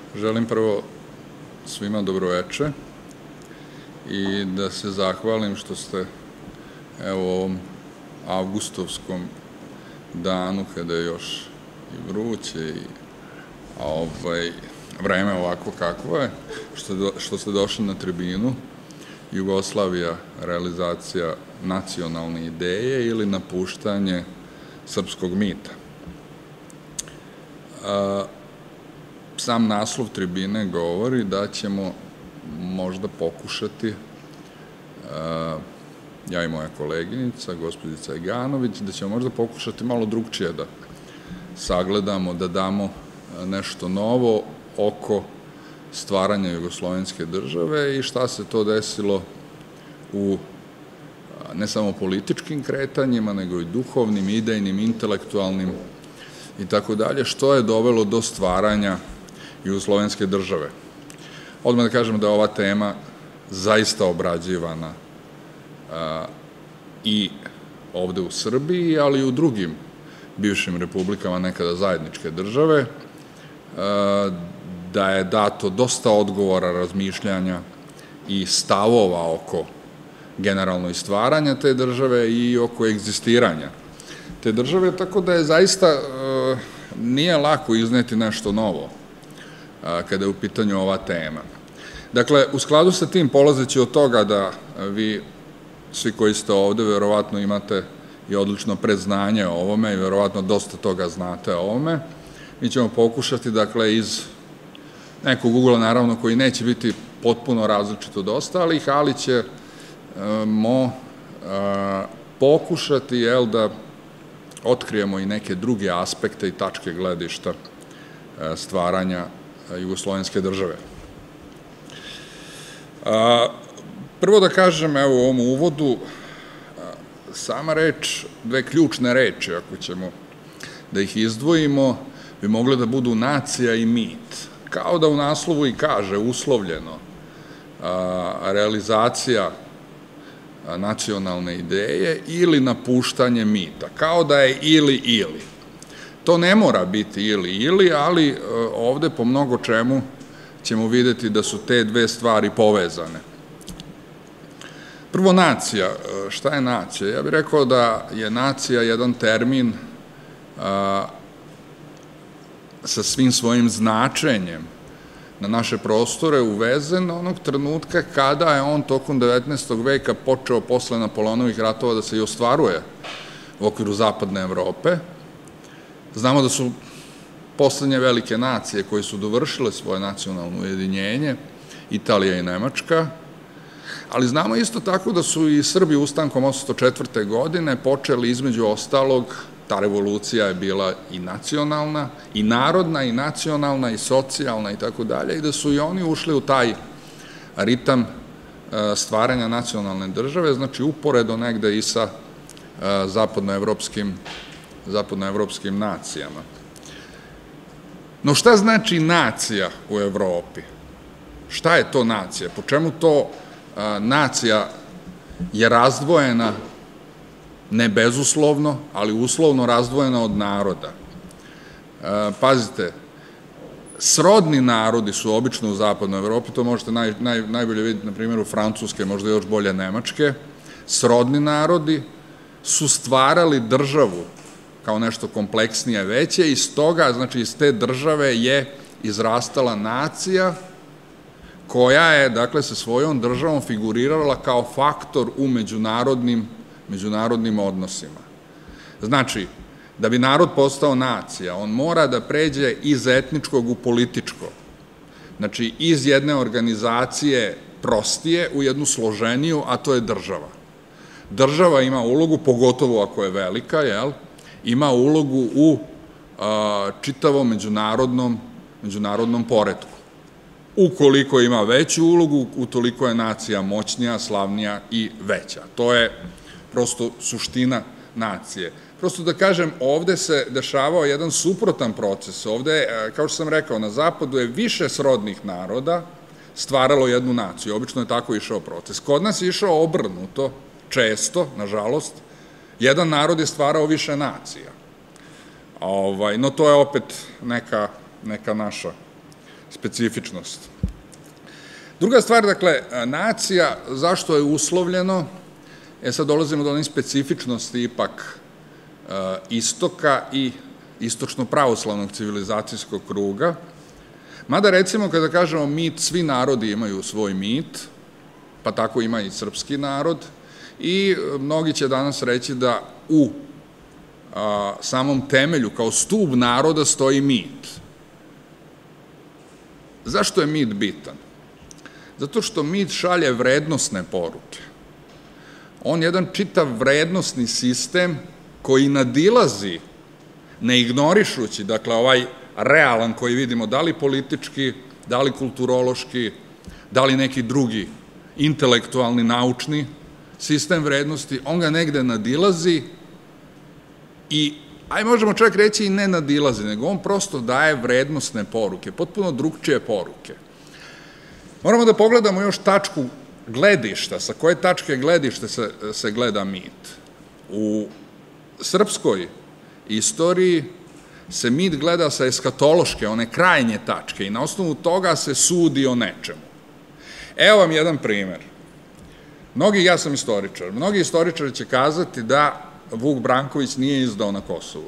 Želim prvo svima dobroveče i da se zahvalim što ste u ovom avgustovskom danu kada je još i vruće a vreme ovako kakvo je, što ste došli na tribinu Jugoslavija, realizacija nacionalne ideje ili napuštanje srpskog mita. Sam naslov tribine govori da ćemo možda pokušati, ja i moja koleginica, gospođica Eganović, da ćemo možda pokušati malo drugčije da sagledamo, da damo nešto novo oko stvaranja jugoslovenske države i šta se to desilo u ne samo političkim kretanjima, nego i duhovnim, idejnim, intelektualnim i tako dalje, što je dovelo do stvaranja jugoslovenske države. Odmah da kažem da je ova tema zaista obrađivana i ovde u Srbiji, ali i u drugim bivšim republikama nekada zajedničke države, da je dato dosta odgovora, razmišljanja i stavova oko generalno stvaranja te države i oko egzistiranja te države, tako da je zaista nije lako izneti nešto novo kada je u pitanju ova tema. Dakle, u skladu sa tim, polazeći od toga da vi, svi koji ste ovde, verovatno imate i odlično predznanje o ovome i verovatno dosta toga znate o ovome, mi ćemo pokušati, dakle, iz nekog ugla, naravno, koji neće biti potpuno različito od ostalih, ali ćemo pokušati, da otkrijemo i neke druge aspekte i tačke gledišta stvaranja jugoslovenske države. Prvo da kažem, evo u ovom uvodu, sama reč, dve ključne reči, ako ćemo da ih izdvojimo, bi mogle da budu nacija i mit. Kao da u naslovu i kaže, uslovljeno, realizacija nacionalne ideje ili napuštanje mita, kao da je ili. To ne mora biti ili, ali ovde po mnogo čemu ćemo videti da su te dve stvari povezane. Prvo, nacija. Šta je nacija? Ja bih rekao da je nacija jedan termin sa svim svojim značenjem na naše prostore uvezen onog trenutka kada je on tokom 19. veka počeo posle Napoleonovih ratova da se i ostvaruje u okviru zapadne Evrope. Znamo da su poslednje velike nacije koje su dovršile svoje nacionalno ujedinjenje, Italija i Nemačka, ali znamo isto tako da su i Srbi ustankom 1804. godine počeli između ostalog, ta revolucija je bila i nacionalna, i narodna, i nacionalna, i socijalna i tako dalje, i da su i oni ušli u taj ritam stvaranja nacionalne države, znači uporedo negde i sa zapadnoevropskim nacijama. No šta znači nacija u Evropi? Šta je to nacija? Po čemu to nacija je razdvojena, ne bezuslovno, ali uslovno razdvojena od naroda? Pazite, srodni narodi su obično u zapadnoj Evropi, to možete najbolje vidjeti na primjeru Francuske, možda još bolje Nemačke. Srodni narodi su stvarali državu kao nešto kompleksnije, veće, i stoga, znači iz te države je izrastala nacija koja je, dakle, sa svojom državom figurirala kao faktor u međunarodnim odnosima. Znači, da bi narod postao nacija, on mora da pređe iz etničkog u političko. Znači, iz jedne organizacije prostije u jednu složeniju, a to je država. Država ima ulogu, pogotovo ako je velika, ima ulogu u čitavom međunarodnom poretku. Ukoliko ima veću ulogu, utoliko je nacija moćnija, slavnija i veća. To je prosto suština nacije. Prosto da kažem, ovde se dešavao jedan suprotan proces. Ovde, kao što sam rekao, na zapadu je više srodnih naroda stvaralo jednu naciju. Obično je tako išao proces. Kod nas je išao obrnuto, često, nažalost, jedan narod je stvarao više nacija. No to je opet neka naša specifičnost. Druga stvar, dakle, nacija, zašto je uslovljeno, sad dolazimo do onih specifičnosti ipak istoka i istočno-pravoslavnog civilizacijskog kruga, mada recimo kada kažemo mit, svi narodi imaju svoj mit, pa tako ima i srpski narod, i mnogi će danas reći da u samom temelju, kao stub naroda, stoji mit. Zašto je mit bitan? Zato što mit šalje vrednosne poruke. On je jedan čitav vrednosni sistem koji nadilazi, ne ignorišući, dakle, ovaj realan koji vidimo, da li politički, da li kulturološki, da li neki drugi intelektualni, naučni sistem vrednosti, on ga negde nadilazi i, možemo čak reći, i ne nadilazi, nego on prosto daje vrednosne poruke, potpuno drugčije poruke. Moramo da pogledamo još tačku gledišta, sa koje tačke gledišta se gleda mit. U srpskoj istoriji se mit gleda sa eskatološke, one krajnje tačke, i na osnovu toga se sudi o nečemu. Evo vam jedan primer. Ja sam istoričar, mnogi istoričari će kazati da Vuk Branković nije izdao na Kosovu.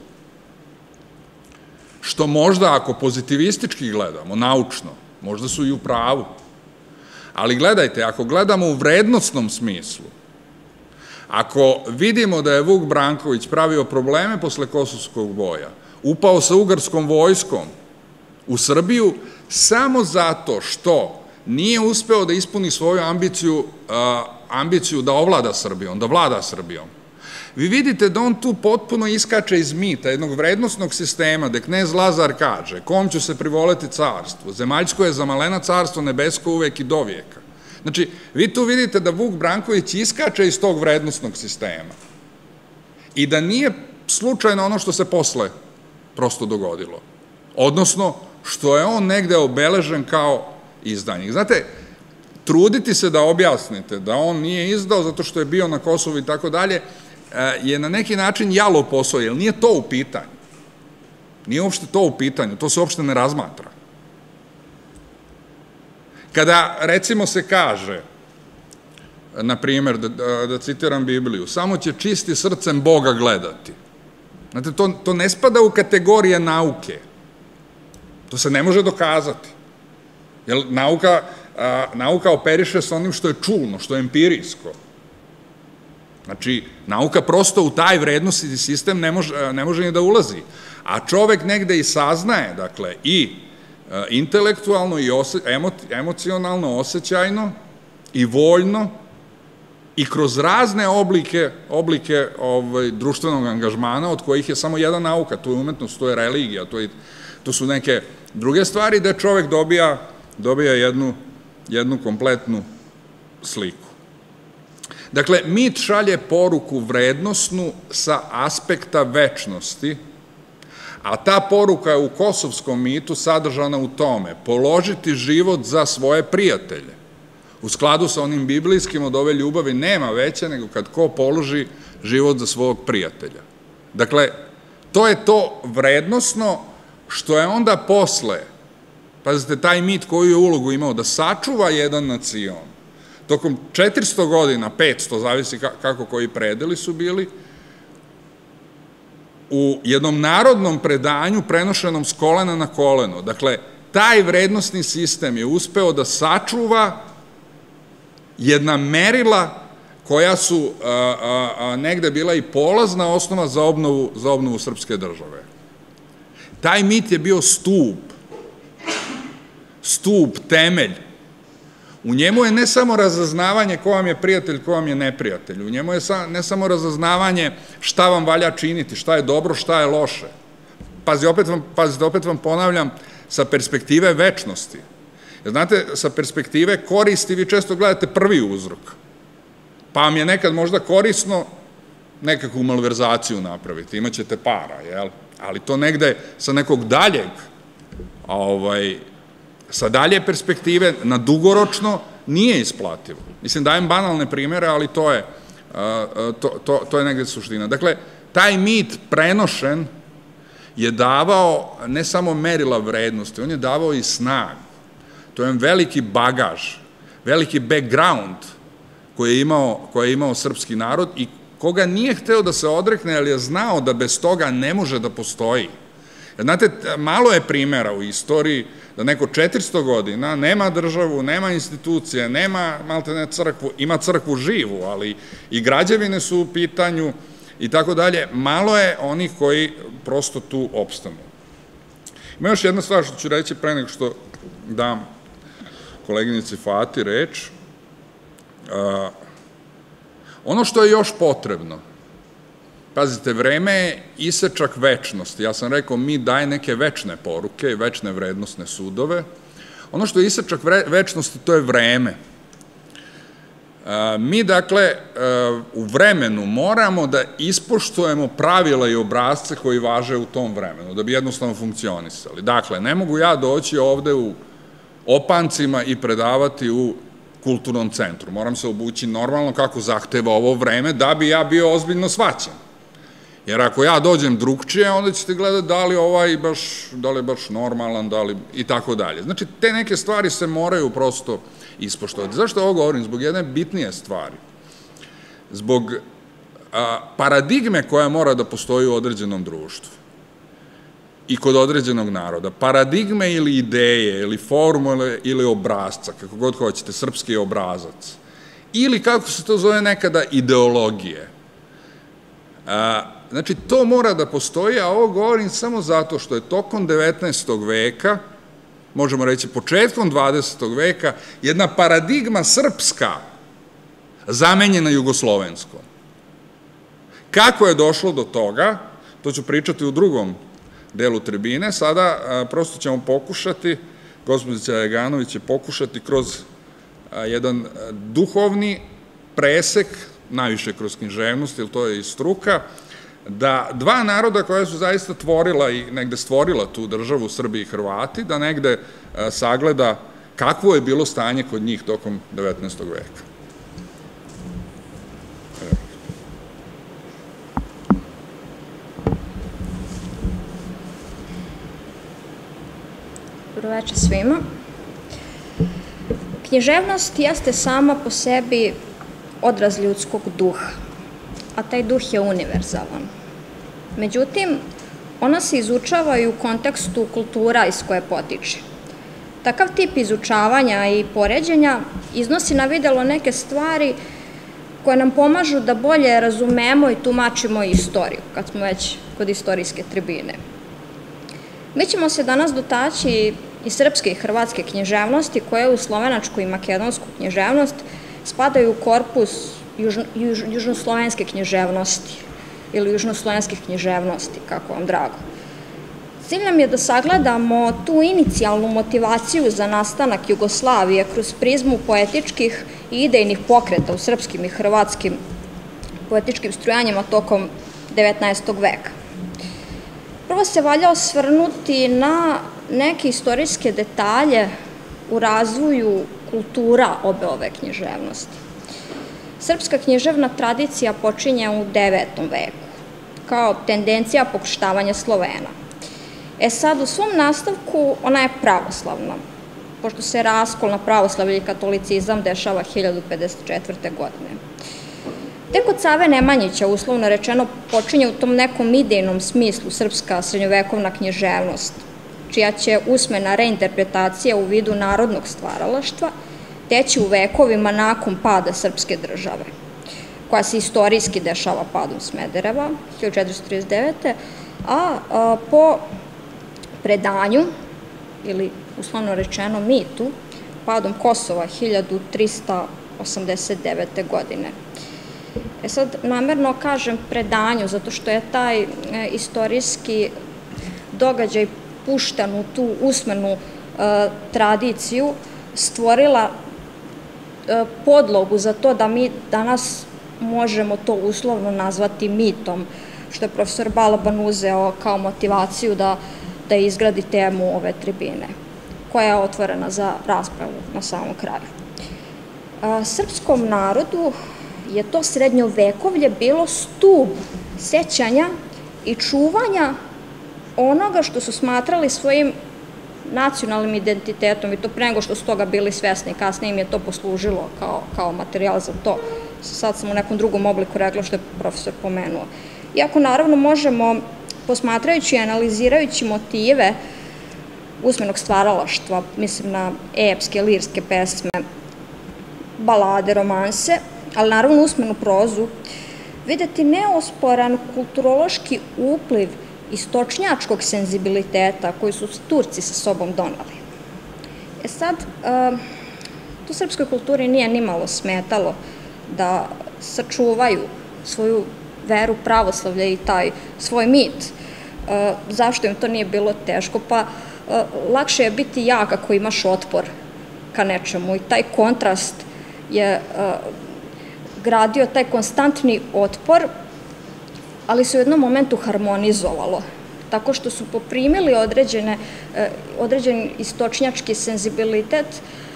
Što možda, ako pozitivistički gledamo, naučno, možda su i u pravu. Ali gledajte, ako gledamo u vrednostnom smislu, ako vidimo da je Vuk Branković pravio probleme posle Kosovskog boja, upao sa ugarskom vojskom u Srbiju samo zato što nije uspeo da ispuni svoju ambiciju da ovlada Srbijom, da vlada Srbijom. Vi vidite da on tu potpuno iskače iz mita, jednog vrednostnog sistema, gde knez Lazar kaže: kom ću se privoleti carstvu, zemaljsko je za malena carstvo, nebesko uvek i do vijeka. Znači, vi tu vidite da Vuk Branković iskače iz tog vrednostnog sistema i da nije slučajno ono što se posle prosto dogodilo. Odnosno, što je on negde obeležen kao izdajnik. Znate, truditi se da objasnite da on nije izdao zato što je bio na Kosovu i tako dalje, je na neki način jalov posao, jer nije to u pitanju. Nije uopšte to u pitanju, to se uopšte ne razmatra. Kada, recimo, se kaže, na primjer, da citiram Bibliju, samo će čisti srcem Boga gledati. Znate, to ne spada u kategorije nauke. To se ne može dokazati. Jer nauka operiše sa onim što je čulno, što je empirijsko. Znači, nauka prosto u taj vrednostni sistem ne može ni da ulazi. A čovek negde i saznaje, dakle, i intelektualno, i emocionalno, osjećajno, i voljno, i kroz razne oblike društvenog angažmana, od kojih je samo jedna nauka, to je umetnost, to je religija, to su neke druge stvari, da čovek dobija jednu kompletnu sliku. Dakle, mit šalje poruku vrednosnu sa aspekta večnosti, a ta poruka je u kosovskom mitu sadržana u tome: položiti život za svoje prijatelje. U skladu sa onim biblijskim, od ove ljubavi nema veće nego kad ko položi život za svog prijatelja. Dakle, to je to vrednosno što je onda posle, pazite, taj mit koju je ulogu imao da sačuva jedan nacion, tokom 400 godina, 500, zavisi kako koji predeli su bili, u jednom narodnom predanju prenošenom s kolena na koleno. Dakle, taj vrednosni sistem je uspeo da sačuva jedna merila koja su negde bila i polazna osnova za obnovu srpske države. Taj mit je bio stub, temelj. U njemu je ne samo razaznavanje ko vam je prijatelj, ko vam je neprijatelj. U njemu je ne samo razaznavanje šta vam valja činiti, šta je dobro, šta je loše. Pazite, opet vam ponavljam, sa perspektive večnosti. Znate, sa perspektive koristi vi često gledate prvi uzrok. Pa vam je nekad možda korisno nekakvu malverzaciju napraviti, imaćete para, jel? Ali to negde sa nekog daljeg, sa dalje perspektive, na dugoročno, nije isplativo. Mislim, dajem banalne primere, ali to je negde suština. Dakle, taj mit prenošen je davao ne samo merila vrednosti, on je davao i snagu. to je jedan veliki bagaž, veliki background koji je imao srpski narod i koga nije hteo da se odrekne, ali je znao da bez toga ne može da postoji. Znate, malo je primjera u istoriji da neko 400 godina nema državu, nema institucije, nema maltene crkvu, ima crkvu živu, ali i građevine su u pitanju i tako dalje. Malo je onih koji prosto tu opstanu. Ima još jedna stvar što ću reći pre nego što dam koleginici Fati reč. Ono što je još potrebno, pazite, vreme je isečak večnosti. Ja sam rekao, mi daj neke večne poruke i večne vrednostne sudove. Ono što je isečak večnosti, to je vreme. Mi, dakle, u vremenu moramo da ispoštujemo pravila i obrazce koji važe u tom vremenu, da bi jednostavno funkcionisali. Dakle, ne mogu ja doći ovde u opancima i predavati u kulturnom centru. Moram se obući normalno kako zahteva ovo vreme, da bi ja bio ozbiljno shvaćen. Jer ako ja dođem drugčije, onda ćete gledati da li je baš normalan, i tako dalje. Znači, te neke stvari se moraju prosto ispoštovati. Zašto ovo govorim? Zbog jedne bitnije stvari. Zbog paradigme koja mora da postoji u određenom društvu i kod određenog naroda. Paradigme ili ideje, ili formule, ili obrazca, kako god hoćete, srpski obrazac. Ili, kako se to zove nekada, ideologije. Znači, to mora da postoji, a ovo govorim samo zato što je tokom 19. veka, možemo reći početkom 20. veka, jedna paradigma srpska zamenjena jugoslovenskom. Kako je došlo do toga, to ću pričati u drugom delu tribine, sada prosto ćemo pokušati, gospođa Jaganović će pokušati kroz jedan duhovni presek, najviše kroz književnost, jer to je i struka, da dva naroda koja su zaista tvorila i negde stvorila tu državu, Srbi i Hrvati, da negde sagleda kakvo je bilo stanje kod njih tokom 19. veka. Dobroveče svima. Književnost jeste sama po sebi odraz ljudskog duha, a taj duh je univerzalan. Međutim, ona se izučava i u kontekstu kultura iz koje potiče. Takav tip izučavanja i poređenja iznosi na videlo neke stvari koje nam pomažu da bolje razumemo i tumačimo istoriju, kad smo već kod istorijske tribine. Mi ćemo se danas dotaći i srpske i hrvatske književnosti, koje u slovenačku i makedonsku književnost spadaju u korpus južnoslovenske književnosti ili južnoslovenskih književnosti, kako vam drago. Cilj nam je da sagledamo tu inicijalnu motivaciju za nastanak Jugoslavije kroz prizmu poetičkih i idejnih pokreta u srpskim i hrvatskim poetičkim strujanjima tokom 19. veka. Prvo se valja osvrnuti na neke istorijske detalje u razvoju kultura obe ove književnosti. Srpska književna tradicija počinje u 9. veku, kao tendencija pokuštavanja Slovena. Sad, u svom nastavku ona je pravoslavna, pošto se raskol na pravoslavlje i katolicizam dešava 1054. godine. Tek od Save Nemanjića, uslovno rečeno, počinje u tom nekom idejnom smislu srpska srednjovekovna književnost, čija će usmena reinterpretacija u vidu narodnog stvaralaštva teći u vekovima nakon pada srpske države, koja se istorijski dešava padom Smedereva, 1439. A po predanju, ili uslovno rečeno mitu, padom Kosova 1389. godine. Sad, namerno kažem predanju, zato što je taj istorijski događaj pušten u tu usmenu tradiciju, stvorila podlogu za to da mi danas možemo to uslovno nazvati mitom, što je profesor Balaban uzeo kao motivaciju da izgradi temu ove tribine, koja je otvorena za raspravu na samom kraju. Srpskom narodu je to srednjovekovlje bilo stub sećanja i čuvanja onoga što su smatrali svojim nacionalnim identitetom, i to pre nego što su toga bili svesni, kasnije im je to poslužilo kao materijal za to. Sad sam u nekom drugom obliku rekla što je profesor pomenuo. Iako naravno možemo, posmatrajući i analizirajući motive usmenog stvaralaštva, mislim na epske, lirske pesme, balade, romanse, ali naravno usmenu prozu, videti neosporan kulturološki upliv istočnjačkog senzibiliteta koji su Turci sa sobom donali. Sad, tu srpskoj kulturi nije nimalo smetalo da sačuvaju svoju veru, pravoslavlje i taj svoj mit. Zašto im to nije bilo teško? Pa lakše je biti jak ako imaš otpor ka nečemu i taj kontrast je gradio taj konstantni otpor, ali se u jednom momentu harmonizovalo, tako što su poprimili određen istočnjački senzibilitet,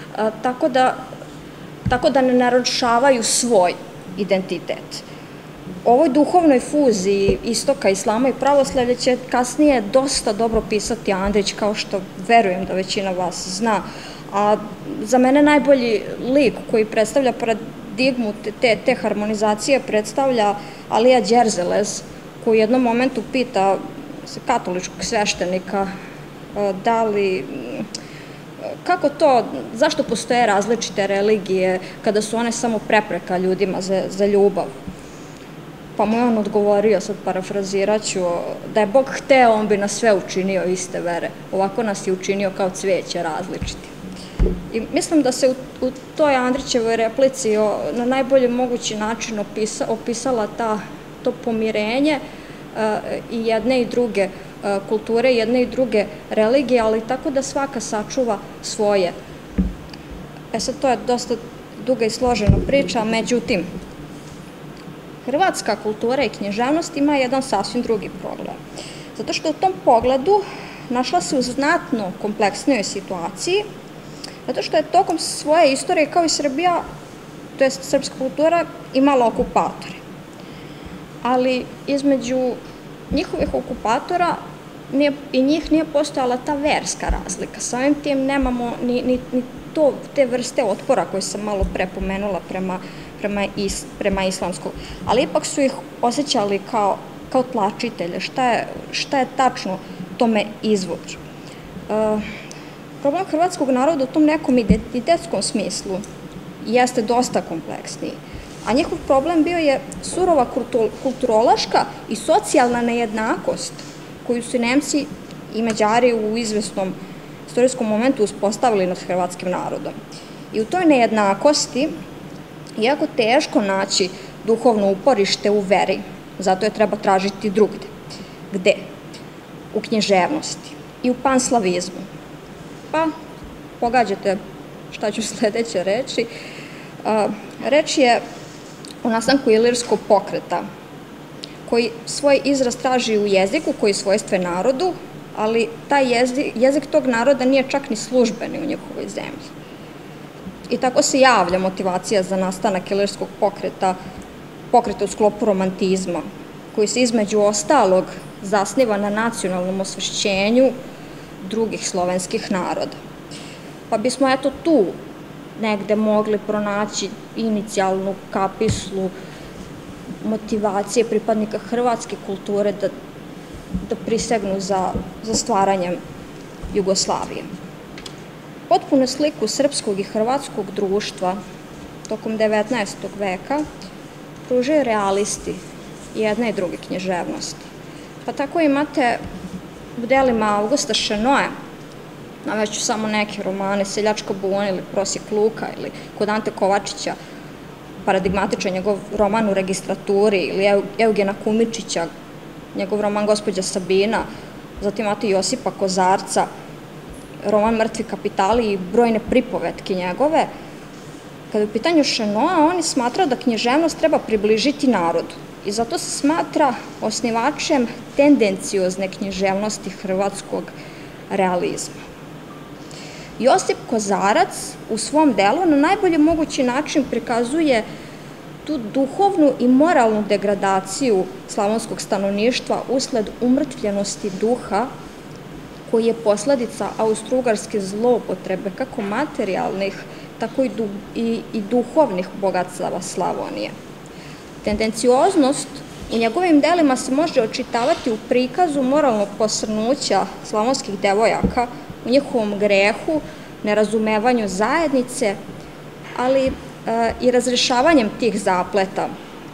tako da ne narušavaju svoj identitet. Ovoj duhovnoj fuziji istoka islama i pravoslavlja će kasnije dosta dobro pisati Andrić, kao što verujem da većina vas zna. A za mene najbolji lik koji predstavlja paradigmu te harmonizacije predstavlja Alija Đerzelez, koji u jednom momentu pita katoličkog sveštenika kako to, zašto postoje različite religije kada su one samo prepreka ljudima za ljubav. Pa mu je on odgovorio, sad parafraziraću, da je Bog hteo, on bi nas sve učinio iste vere. Ovako nas je učinio kao cvijeće različiti. I mislim da se u toj Andrićevoj replici na najbolji mogući način opisala to pomirenje i jedne i druge kulture, jedne i druge religije, ali tako da svaka sačuva svoje. Sad, to je dosta duga i složena priča, međutim, hrvatska kultura i književnost ima jedan sasvim drugi problem. Zato što u tom pogledu našla se u znatno kompleksnijoj situaciji, zato što je tokom svoje istorije, kao i Srbija, to je srpska kultura, imala okupatore. Ali između njihovih okupatora i njih nije postojala ta verska razlika. Samim tim nemamo ni te vrste otpora koje sam malo pre pomenula prema islamskog. Ali ipak su ih osjećali kao tlačitelje. Šta je tačno tome izvor? Problem hrvatskog naroda u tom nekom identitetskom smislu jeste dosta kompleksniji. A njihov problem bio je surova kulturološka i socijalna nejednakost koju su Nemci i Mađari u izvesnom istorijskom momentu uspostavili nad hrvatskim narodom. I u toj nejednakosti jako teško naći duhovno uporište u veri, zato je treba tražiti drugde. Gde? U književnosti i u panslavizmu. Pa, pogađate šta ću sledeće reći. Reč je o nastanku ilirskog pokreta, koji svoj izraz traži u jeziku koji je svojstven narodu, ali taj jezik tog naroda nije čak ni službeni u njihovoj zemlji. I tako se javlja motivacija za nastanak ilirskog pokreta u sklopu romantizma, koji se između ostalog zasniva na nacionalnom osvešćenju drugih slovenskih naroda. Pa bismo eto tu negde mogli pronaći inicijalnu kapislu motivacije pripadnika hrvatske kulture da prisegnu za stvaranjem Jugoslavije. Potpunu sliku srpskog i hrvatskog društva tokom 19. veka pružaju realisti jedne i druge književnosti. Pa tako imate u delima Augusta Šenoa, navešću samo neke romane, Seljačka buna ili Prosjek Luka, ili kod Ante Kovačića, paradigmatičan njegov roman U registraturi, ili Eugena Kumičića, njegov roman Gospođa Sabina, zatim imate Josipa Kozarca, roman Mrtvi kapitali i brojne pripovetke njegove. Kada je u pitanju Šenoa, on je smatrao da književnost treba približiti narodu i zato se smatra osnivačem tendenciozne književnosti hrvatskog realizma. Josip Kozarac u svom delu na najbolji mogući način prikazuje tu duhovnu i moralnu degradaciju slavonskog stanovništva usled umrtvljenosti duha koji je posledica austro-ugarske zloupotrebe kako materijalnih, tako i duhovnih bogatstava Slavonije. Tendencioznost u njegovim delima se može očitavati u prikazu moralnog posrnuća slavonskih devojaka, u njihovom grehu, nerazumevanju zajednice, ali i razrešavanjem tih zapleta,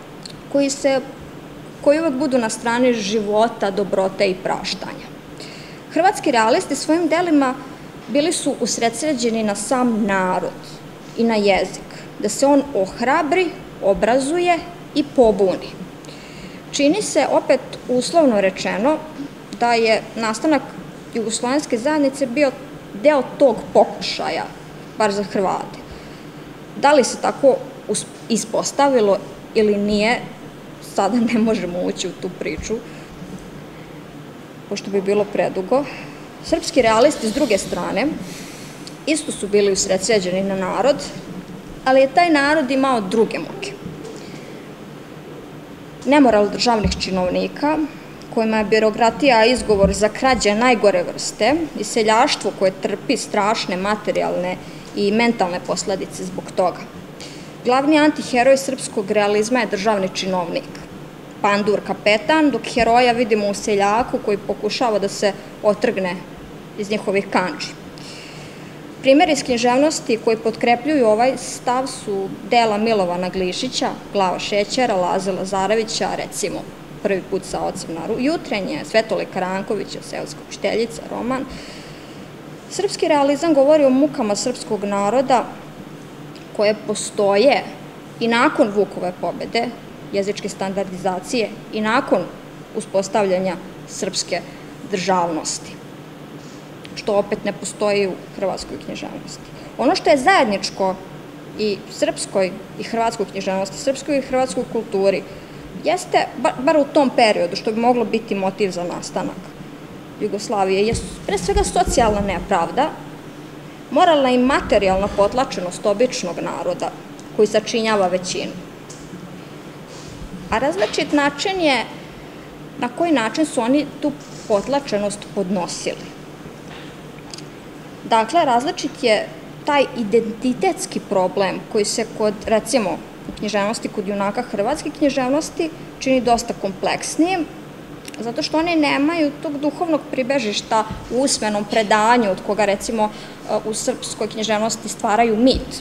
koji uvek budu na strani života, dobrote i praštanja. Hrvatski realisti svojim delima bili su usredsređeni na sam narod i na jezik, da se on ohrabri, obrazuje i pobuni. Čini se, opet uslovno rečeno, da je nastanak jugoslovenske zajednice bio deo tog pokušaja, bar za Hrvate. Da li se tako ispostavilo ili nije, sada ne možemo ući u tu priču, pošto bi bilo predugo. Srpski realisti, s druge strane, isto su bili usredsređeni na narod, ali je taj narod imao druge muke. Nemoral državnih činovnika, kojima je birokratija izgovor za krađe najgore vrste i seljaštvo koje trpi strašne materijalne i mentalne posledice zbog toga. Glavni antiheroj srpskog realizma je državni činovnik, pandur kapetan, dok heroja vidimo u seljaku koji pokušava da se otrgne iz njihovih kandži. Primjer iz književnosti koji potkrepljuju ovaj stav su dela Milovana Glišića, Glava šećera, Laze Lazarevića, recimo Prvi put sa ocem na jutrenje, Svetole Karankovića, Seoska učiteljica, roman. Srpski realizam govori o mukama srpskog naroda koje postoje i nakon Vukove pobede, jezičke standardizacije i nakon uspostavljanja srpske državnosti, što opet ne postoji u hrvatskoj književnosti. Ono što je zajedničko i srpskoj i hrvatskoj književnosti, srpskoj i hrvatskoj kulturi, jeste, bar u tom periodu, što bi moglo biti motiv za nastanak Jugoslavije, je pre svega socijalna nepravda, moralna i materijalna potlačenost običnog naroda koji sačinjava većinu. A različit način je na koji način su oni tu potlačenost podnosili. Dakle, različit je taj identitetski problem koji se kod, recimo, u književnosti, kod junaka hrvatske književnosti, čini dosta kompleksnijim, zato što oni nemaju tog duhovnog pribežišta u usmenom predanju, od koga, recimo, u srpskoj književnosti stvaraju mit.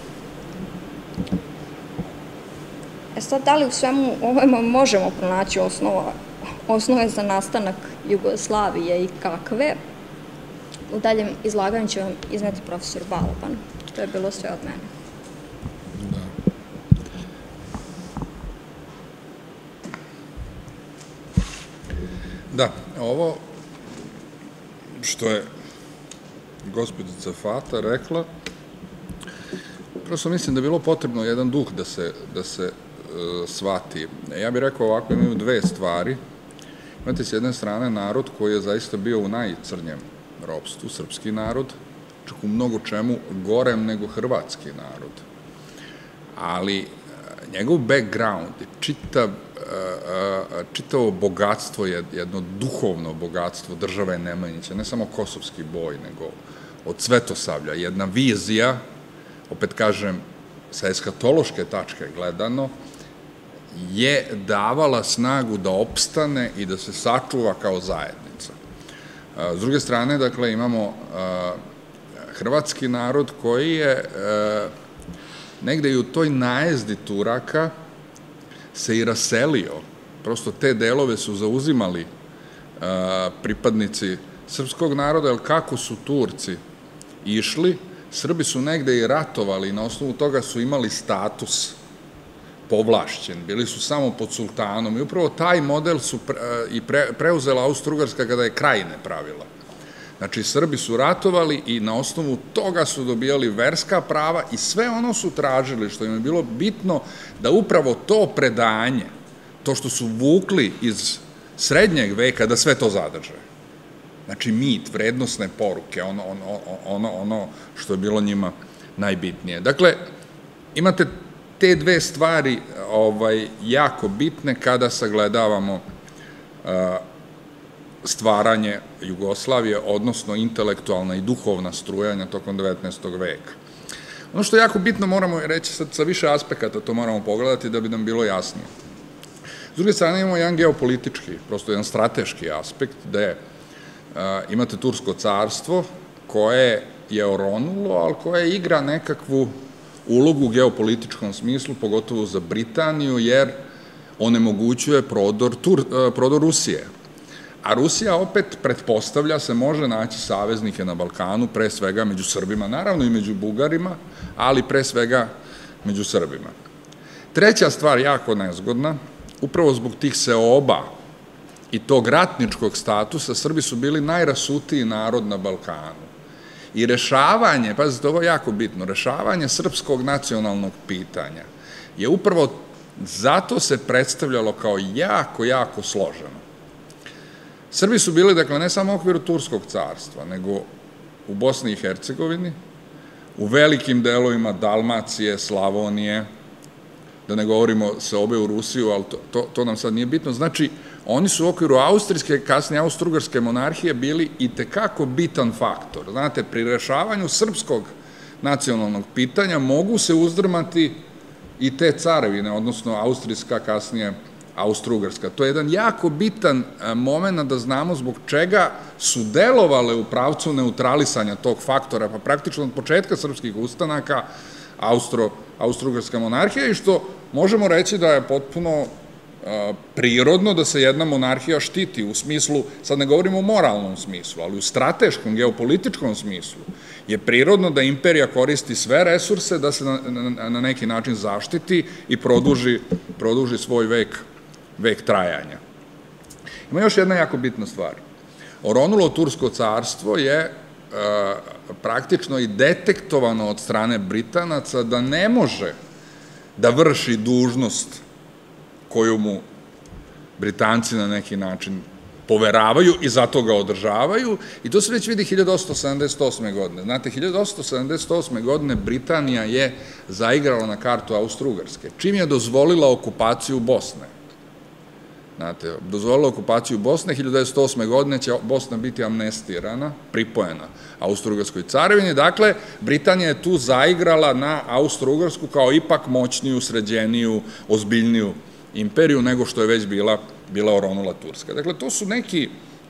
Sad, da li u svemu ovome možemo pronaći osnove za nastanak Jugoslavije i kakve? U daljem izlaganju će vam izneti profesor Balaban. To je bilo sve od mene. Da, ovo što je gospođica Fata rekla, prosto mislim da je bilo potrebno jedan duh da se shvati. Ja bih rekao ovako, imaju dve stvari. Imate s jedne strane narod koji je zaista bio u najcrnjem ropstvu, srpski narod, čak u mnogo čemu gorem nego hrvatski narod. Ali njegov background je čitavo bogatstvo, jedno duhovno bogatstvo države Nemanjića, ne samo kosovski boj, nego od Svetosavlja, jedna vizija, opet kažem, sa eskatološke tačke gledano, je davala snagu da opstane i da se sačuva kao zajednica. S druge strane, dakle, imamo hrvatski narod koji je negde i u toj najezdi Turaka se i raselio. Prosto te delove su zauzimali pripadnici srpskog naroda, jer kako su Turci išli, Srbi su negde i ratovali i na osnovu toga su imali status povlašćen, bili su samo pod sultanom i upravo taj model su i preuzela Austro-Ugarska kada je Krajine pravila. Znači, Srbi su ratovali i na osnovu toga su dobijali verska prava i sve ono su tražili, što im je bilo bitno, da upravo to predanje, to što su vukli iz srednjeg veka, da sve to zadrže. Znači, mit, vrednostne poruke, ono što je bilo njima najbitnije. Dakle, imate te dve stvari jako bitne kada sagledavamo stvaranje Jugoslavije, odnosno intelektualna i duhovna strujanja tokom 19. veka. Ono što je jako bitno, moramo reći sad sa više aspekata, to moramo pogledati da bi nam bilo jasnije. S druge strane imamo jedan geopolitički, prosto jedan strateški aspekt, gde imate Tursko carstvo koje je oronulo, ali koje igra nekakvu ulogu u geopolitičkom smislu, pogotovo za Britaniju, jer onemogućuje prodor Rusije. A Rusija opet pretpostavlja se može naći saveznike na Balkanu, pre svega među Srbima, naravno i među Bugarima, ali pre svega među Srbima. Treća stvar, jako nezgodna, upravo zbog tih seoba i tog ratničkog statusa, Srbi su bili najrasutiji narod na Balkanu. I rešavanje, pazite, ovo je jako bitno, rešavanje srpskog nacionalnog pitanja je upravo zato se predstavljalo kao jako, jako složeno. Srbi su bili, dakle, ne samo u okviru Turskog carstva, nego u Bosni i Hercegovini, u velikim delovima Dalmacije, Slavonije, da ne govorimo se obe u Rusiju, ali to nam sad nije bitno. Znači, oni su u okviru austrijske, kasnije austro-ugarske monarhije bili itekako bitan faktor. Znate, pri rešavanju srpskog nacionalnog pitanja mogu se uzdrmati i te carevine, odnosno austrijska, kasnije austro-ugarska. To je jedan jako bitan moment da znamo zbog čega su delovale u pravcu neutralisanja tog faktora, pa praktično od početka srpskih ustanaka austro-ugarska monarhija i što možemo reći da je potpuno prirodno da se jedna monarhija štiti u smislu, sad ne govorimo o moralnom smislu, ali u strateškom, geopolitičkom smislu je prirodno da imperija koristi sve resurse da se na neki način zaštiti i produži svoj vek trajanja. Ima još jedna jako bitna stvar. Oronulo Tursko carstvo je praktično i detektovano od strane Britanaca da ne može da vrši dužnost koju mu Britanci na neki način poveravaju i zato ga održavaju i to se već vidi 1878. godine. Znate, 1878. godine Britanija je zaigrala na kartu Austro-Ugarske, čim je dozvolila okupaciju Bosne. Znate, dozvolila okupaciju Bosne, 1908. godine će Bosna biti amnestirana, pripojena Austro-Ugarskoj carevini, dakle, Britanija je tu zaigrala na Austro-Ugarsku kao ipak moćniju, sređeniju, ozbiljniju imperiju nego što je već bila oronula Turska. Dakle, to su neki,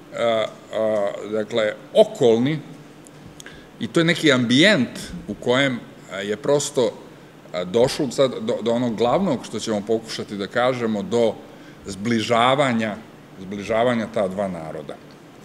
dakle, okolni i to je neki ambijent u kojem je prosto došlo sad do onog glavnog što ćemo pokušati da kažemo, do zbližavanja ta dva naroda.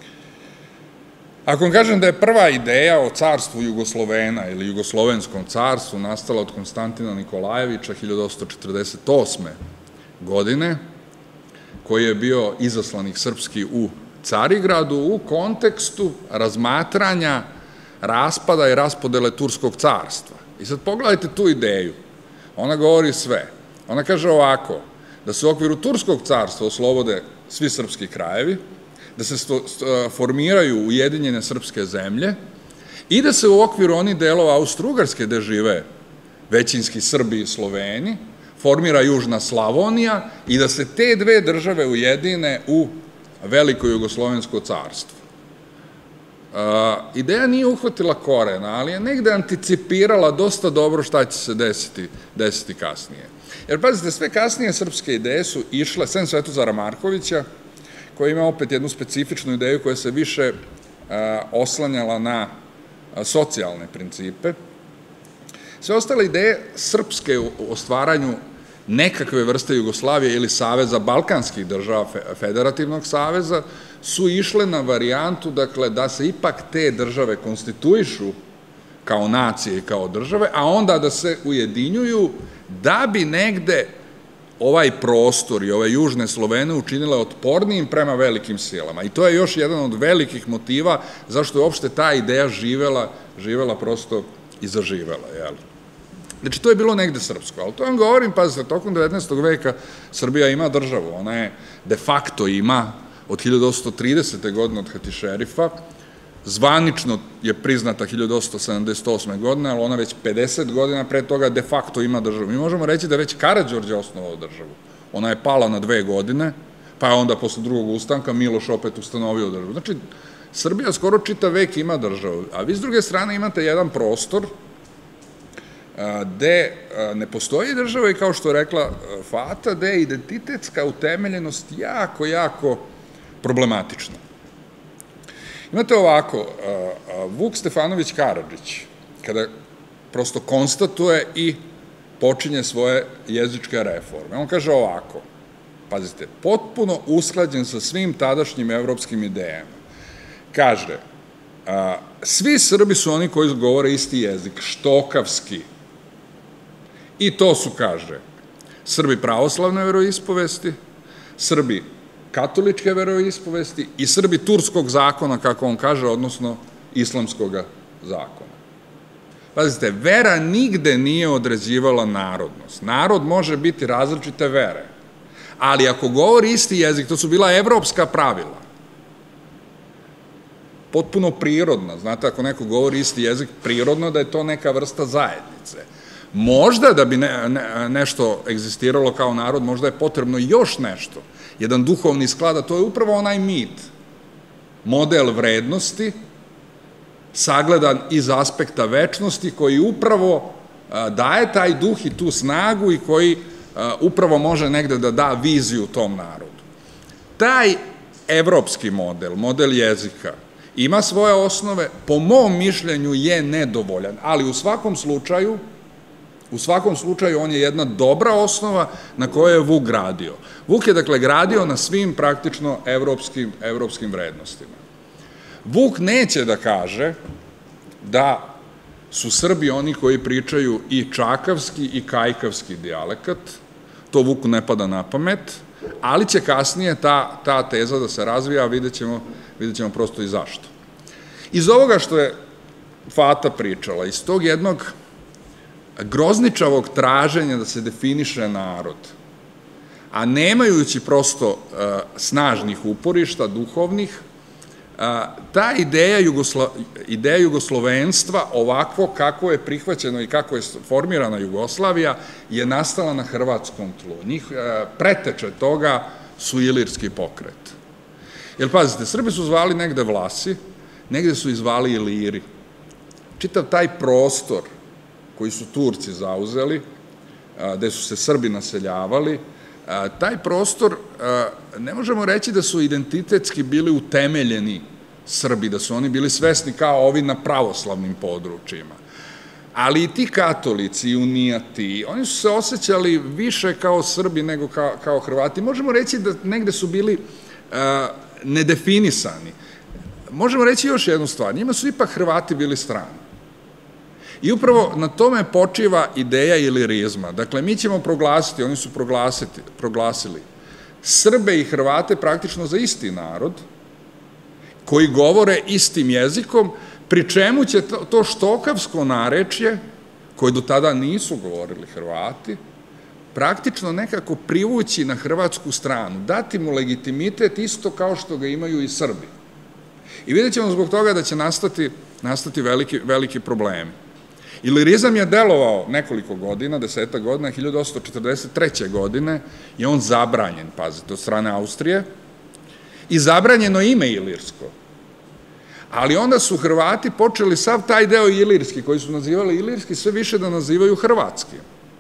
Ako vam kažem da je prva ideja o carstvu Jugoslovena ili Jugoslovenskom carstvu nastala od Konstantina Nikolajevića 1848. godine, koji je bio izaslanik srpski u Carigradu u kontekstu razmatranja raspada i raspodele Turskog carstva. I sad pogledajte tu ideju. Ona govori sve. Ona kaže ovako, da se u okviru Turskog carstva oslobode svi srpski krajevi, da se formiraju ujedinjene srpske zemlje i da se u okviru onih delova Austro-Ugarske gde žive većinski Srbi i Sloveni, formira Južna Slavonija i da se te dve države ujedine u Veliko Jugoslovensko carstvo. Ideja nije uhvatila korena, ali je negde anticipirala dosta dobro šta će se desiti kasnije. Jer, pazite, sve kasnije srpske ideje su išle, sem Svetozara Markovića, koji ima opet jednu specifičnu ideju koja se više oslanjala na socijalne principe. Sve ostale ideje srpske o stvaranju nekakve vrste Jugoslavije ili Saveza balkanskih država, Federativnog saveza, su išle na varijantu, dakle, da se ipak te države konstituišu kao nacije i kao države, a onda da se ujedinjuju da bi negde ovaj prostor i ove južne Slovene učinile otpornijim prema velikim silama. I to je još jedan od velikih motiva zašto je uopšte ta ideja živela prosto i zaživela, jel? Znači, to je bilo negde srpsko, ali to vam govorim, pazite, tokom 19. veka Srbija ima državu, ona je de facto ima od 1830. godine od Hatišerifa, zvanično je priznata 1878. godine, ali ona već 50 godina pre toga de facto ima državu. Mi možemo reći da je već Karađorđe osnovao državu. Ona je pala na 2 godine, pa onda posle drugog ustanka Miloš opet ustanovio državu. Znači, Srbija skoro čitav vek ima državu, a vi s druge strane imate jedan prostor gde ne postoji država i kao što je rekla Fata, gde je identitetska utemeljenost jako, jako problematična. Imate ovako, Vuk Stefanović Karadžić, kada prosto konstatuje i počinje svoje jezičke reforme, on kaže ovako, pazite, potpuno usklađen sa svim tadašnjim evropskim idejama. Kaže, svi Srbi su oni koji govore isti jezik, štokavski. I to su, kaže, Srbi pravoslavne veroispovesti, Srbi katoličke veroispovesti i Srbi turskog zakona, kako on kaže, odnosno islamskog zakona. Pazite, vera nigde nije određivala narodnost. Narod može biti različite vere, ali ako govori isti jezik, to su bila evropska pravila, potpuno prirodna. Znate, ako neko govori isti jezik, prirodno da je to neka vrsta zajednice. Možda da bi nešto egzistiralo kao narod, možda je potrebno još nešto, jedan duhovni sklad, a to je upravo onaj mit, model vrednosti, sagledan iz aspekta večnosti, koji upravo daje taj duh i tu snagu i koji upravo može negde da da viziju tom narodu. Taj evropski model, model jezika, ima svoje osnove, po mom mišljenju je nedovoljan, ali u svakom slučaju on je jedna dobra osnova na kojoj je Vuk gradio. Vuk je, dakle, gradio na svim praktično evropskim vrednostima. Vuk neće da kaže da su Srbi oni koji pričaju i čakavski i kajkavski dijalekat, to Vuku ne pada na pamet, ali će kasnije ta teza da se razvija, a vidjet ćemo prosto i zašto. Iz ovoga što je Fata pričala, iz tog jednog grozničavog traženja da se definiše narod, a nemajući prosto snažnih uporišta, duhovnih, ta ideja jugoslovenstva, ovako kako je prihvaćeno i kako je formirana Jugoslavija, je nastala na hrvatskom tlu. Preteče toga su ilirski pokret. Jer, pazite, Srbi su zvali negde Vlasi, negde su izvali Iliri. Čitav taj prostor koji su Turci zauzeli, gde su se Srbi naseljavali, taj prostor, ne možemo reći da su identitetski bili utemeljeni Srbi, da su oni bili svesni kao ovi na pravoslavnim područjima. Ali i ti katolici i unijati, oni su se osjećali više kao Srbi nego kao Hrvati. Možemo reći da negde su bili nedefinisani. Možemo reći još jednu stvar, njima su ipak Hrvati bili strani. I upravo na tome počiva ideja ilirizma. Dakle, mi ćemo proglasiti, oni su proglasili Srbe i Hrvate praktično za isti narod, koji govore istim jezikom, pri čemu će to štokavsko narečje, koje do tada nisu govorili Hrvati, praktično nekako privući na hrvatsku stranu, dati mu legitimitet isto kao što ga imaju i Srbi. I vidjet ćemo zbog toga da će nastati veliki problemi. Ilirizam je delovao nekoliko godina, 10 godina, 1843. godine je on zabranjen, pazite, od strane Austrije, i zabranjeno ime ilirsko. Ali onda su Hrvati počeli sav taj deo ilirski, koji su nazivali ilirski, sve više da nazivaju hrvatski.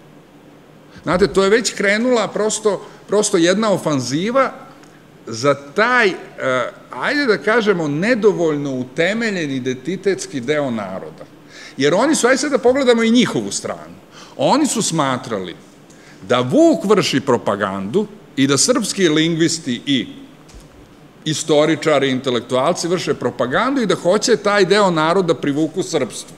Znate, to je već krenula prosto jedna ofanziva za taj, ajde da kažemo, nedovoljno utemeljen identitetski deo naroda. Jer oni su, ajde sad da pogledamo i njihovu stranu, oni su smatrali da Vuk vrši propagandu i da srpski lingvisti i istoričari, intelektualci vrše propagandu i da hoće taj deo naroda privuku srpstvu.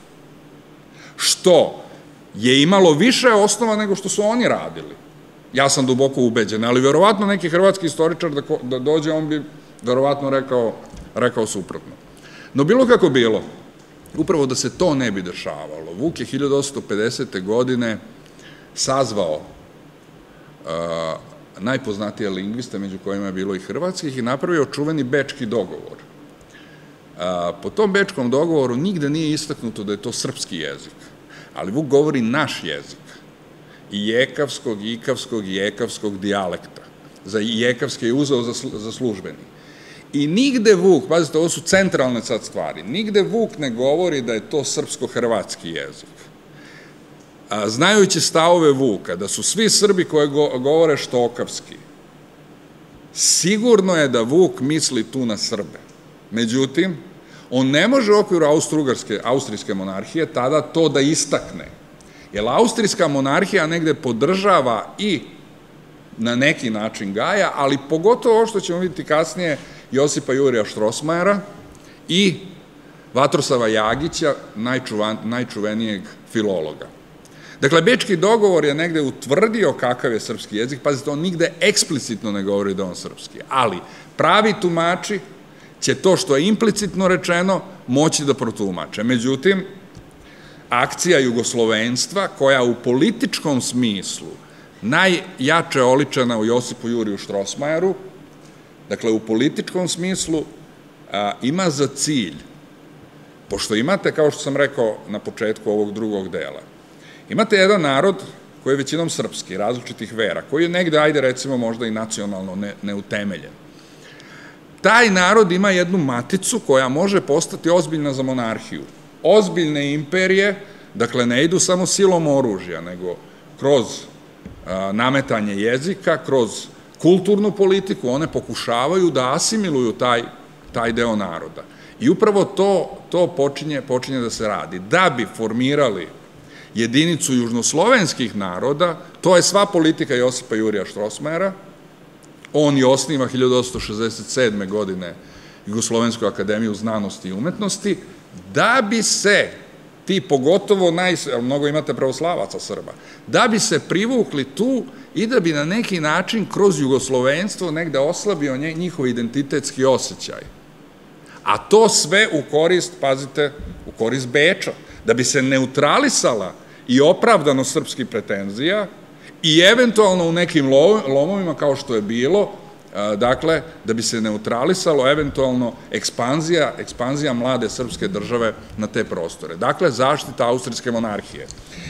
Što je imalo više osnova nego što su oni radili. Ja sam duboko ubeđen, ali verovatno neki hrvatski istoričar da dođe, on bi verovatno rekao suprotno. No bilo kako bilo, upravo da se to ne bi dešavalo, Vuk je 1850. godine sazvao najpoznatije lingviste, među kojima je bilo i hrvatskih, i napravio čuveni Bečki dogovor. Po tom Bečkom dogovoru nigde nije istaknuto da je to srpski jezik, ali Vuk govori naš jezik, i jekavskog, ikavskog i ekavskog dijalekta. za jekavske je uzeo za službeni. I nigde Vuk, pazite, ovo su centralne sad stvari, nigde Vuk ne govori da je to srpsko-hrvatski jezik. Znajući stavove Vuka, da su svi Srbi koji govore štokavski, sigurno je da Vuk misli tu na Srbe. Međutim, on ne može u okviru austrijske monarhije tada to da istakne. Jer austrijska monarhija negde podržava i na neki način Gaja, ali pogotovo ovo što ćemo vidjeti kasnije Josipa Jurija Štrosmajera i Vatrosava Jagića, najčuvenijeg filologa. Dakle, Bečki dogovor je negde utvrdio kakav je srpski jezik, pazite, on nigde eksplicitno ne govori da je on srpski, ali pravi tumači će to što je implicitno rečeno moći da protumače. Međutim, akcija jugoslovenstva, koja u političkom smislu najjače oličena u Josipu Juriju Štrosmajeru, dakle, u političkom smislu ima za cilj, pošto imate, kao što sam rekao na početku ovog drugog dela, imate jedan narod koji je većinom srpski, različitih vera, koji je negde, ajde recimo, možda i nacionalno neutemeljen. Taj narod ima jednu maticu koja može postati ozbiljna za monarhiju. Ozbiljne imperije, dakle, ne idu samo silom oružja, nego kroz nametanje jezika, kroz kulturnu politiku, one pokušavaju da asimiluju taj deo naroda. I upravo to počinje da se radi. Da bi formirali jedinicu južnoslovenskih naroda, to je sva politika Josipa Jurija Štrosmajera, on je osniva 1867. godine Jugoslovensku akademiju znanosti i umetnosti, da bi se ti, pogotovo mnogo imate pravoslavaca Srba, da bi se privukli tu i da bi na neki način kroz jugoslovenstvo negde oslabio njihov identitetski osjećaj. A to sve u korist, pazite, u korist Beča, da bi se neutralisala i opravdano srpskih pretenzija i eventualno u nekim lomovima kao što je bilo, dakle, da bi se neutralisalo eventualno ekspanzija mlade srpske države na te prostore. Dakle, zaštita austrijske monarhije.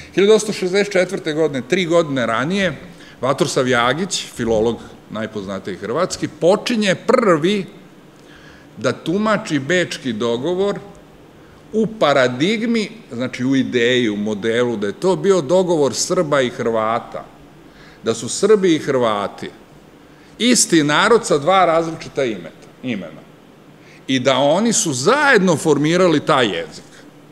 1864. godine, 3 godine ranije, Vatrosav Jagić, filolog najpoznatiji hrvatski, počinje prvi da tumači Bečki dogovor u paradigmi, znači u ideji, u modelu, da je to bio dogovor Srba i Hrvata, da su Srbi i Hrvati isti narod sa 2 različita imena i da oni su zajedno formirali taj jezik.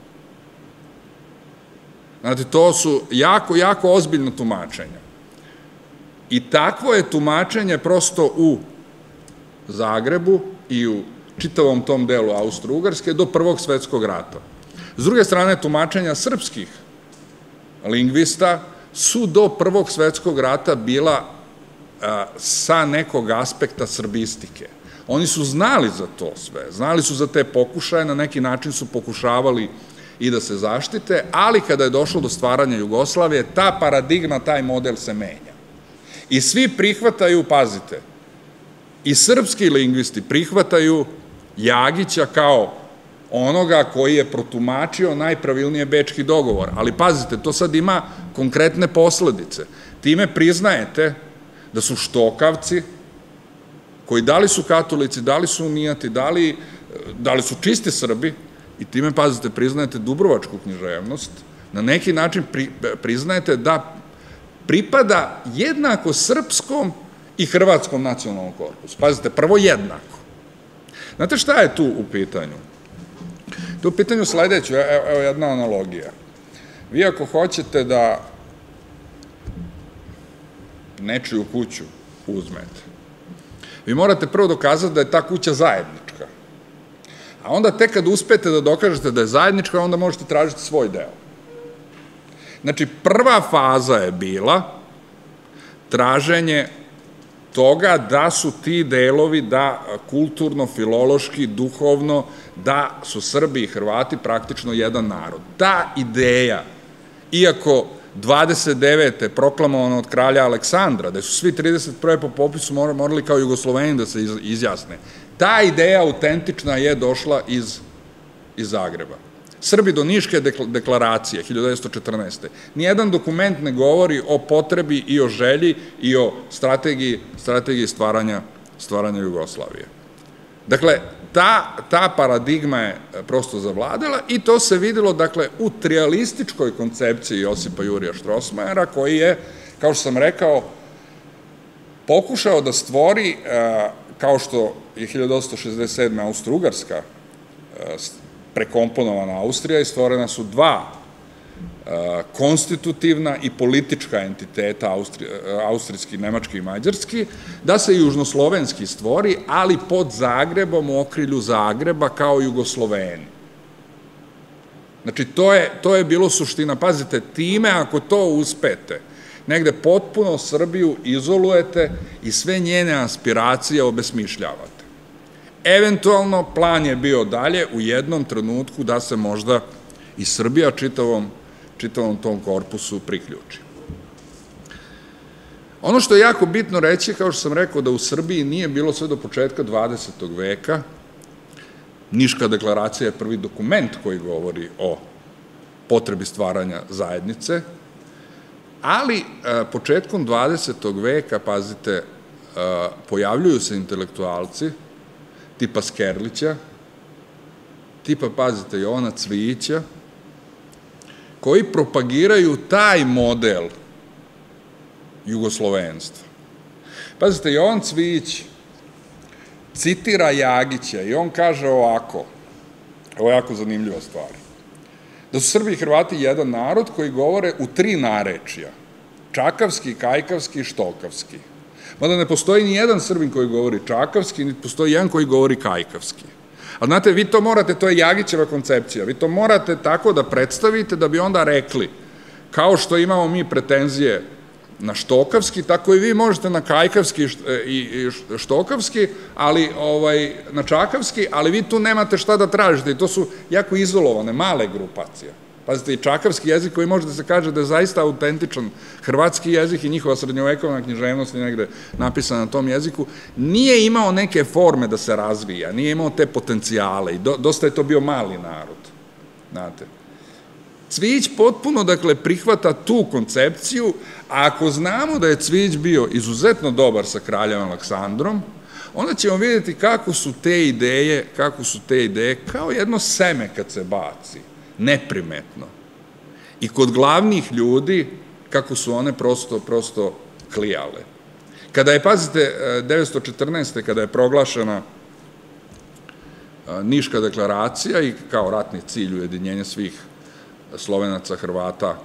Znate, to su jako ozbiljno tumačenja. I takvo je tumačenje prosto u Zagrebu i u čitavom tom delu Austro-Ugarske do Prvog svetskog rata. S druge strane, tumačenja srpskih lingvista su do Prvog svetskog rata bila sa nekog aspekta srbistike. Oni su znali za to sve, znali su za te pokušaje, na neki način su pokušavali i da se zaštite, ali kada je došlo do stvaranja Jugoslavije, ta paradigma, taj model se menja. I svi prihvataju, pazite, i srpski lingvisti prihvataju Jagića kao onoga koji je protumačio najpravilnije Bečki dogovor. Ali pazite, to sad ima konkretne posledice. Time priznajete da su štokavci, koji da li su katolici, da li su unijati, da li su čisti Srbi, i time, pazite, priznajete dubrovačku književnost, na neki način priznajete da pripada jednako srpskom i hrvatskom nacionalnom korpusu. Pazite, prvo jednako. Znate šta je tu u pitanju? Tu u pitanju sledeću, evo jedna analogija. Vi ako hoćete da nečiju kuću uzmete, vi morate prvo dokazati da je ta kuća zajednička. A onda tek kad uspete da dokažete da je zajednička, onda možete tražiti svoj deo. Znači, prva faza je bila traženje toga da su ti delovi, da kulturno, filološki, duhovno, da su Srbi i Hrvati praktično jedan narod. Ta ideja, iako 29. proklamovano od kralja Aleksandra, da su svi 31. po popisu morali kao Jugosloveni da se izjasne, ta ideja autentična je došla iz Zagreba. Srbi do Niške deklaracije 1914. Nijedan dokument ne govori o potrebi i o želji i o strategiji stvaranja Jugoslavije. Dakle, ta paradigma je prosto zavladala i to se videlo, dakle, u trijalističkoj koncepciji Josipa Jurija Štrosmajera, koji je, kao što sam rekao, pokušao da stvori, kao što je 1867. Austro-Ugarska prekomponovana Austrija i stvorena su dva konstitutivna i politička entiteta, austrijski, nemački i mađarski, da se južnoslovenski stvori, ali pod Zagrebom, u okrilju Zagreba, kao Jugosloveni. Znači, to je bilo suština. Pazite, time, ako to uspete, negde potpuno Srbiju izolujete i sve njene aspiracije obesmišljavate. Eventualno, plan je bio dalje u jednom trenutku da se možda i Srbija čitavom tom korpusu priključi. Ono što je jako bitno reći, kao što sam rekao, da u Srbiji nije bilo sve do početka 20. veka, Niška deklaracija je prvi dokument koji govori o potrebi stvaranja zajednice, ali početkom 20. veka, pazite, pojavljuju se intelektualci tipa Skerlića, tipa, pazite, Jovana Cvijića, koji propagiraju taj model jugoslovenstva. Pazite, Jovan Cvijić citira Jagića i on kaže ovako, ovo je jako zanimljiva stvar, da su Srbi i Hrvati jedan narod koji govore u 3 narečja, čakavski, kajkavski i štokavski. Mada ne postoji ni jedan Srbin koji govori čakavski, ni postoji jedan koji govori kajkavski. A znate, vi to morate, to je Jagićeva koncepcija, vi to morate tako da predstavite da bi onda rekli, kao što imamo mi pretenzije na štokavski, tako i vi možete na kajkavski i štokavski, ali na čakavski, ali vi tu nemate šta da tražite i to su jako izolovane, male grupacije. Pazite, i čakavski jezik koji može da se kaže da je zaista autentičan hrvatski jezik i njihova srednjovekovna književnost je negde napisana na tom jeziku, nije imao neke forme da se razvija, nije imao te potencijale i dosta je to bio mali narod, znate. Cvijić potpuno, dakle, prihvata tu koncepciju, a ako znamo da je Cvijić bio izuzetno dobar sa kraljem Aleksandrom, onda ćemo vidjeti kako su te ideje kao jedno seme kad se baci, neprimetno. I kod glavnih ljudi, kako su one prosto klijale. Kada je, pazite, 1914. kada je proglašena Niška deklaracija i kao ratni cilj ujedinjenja svih Slovenaca, Hrvata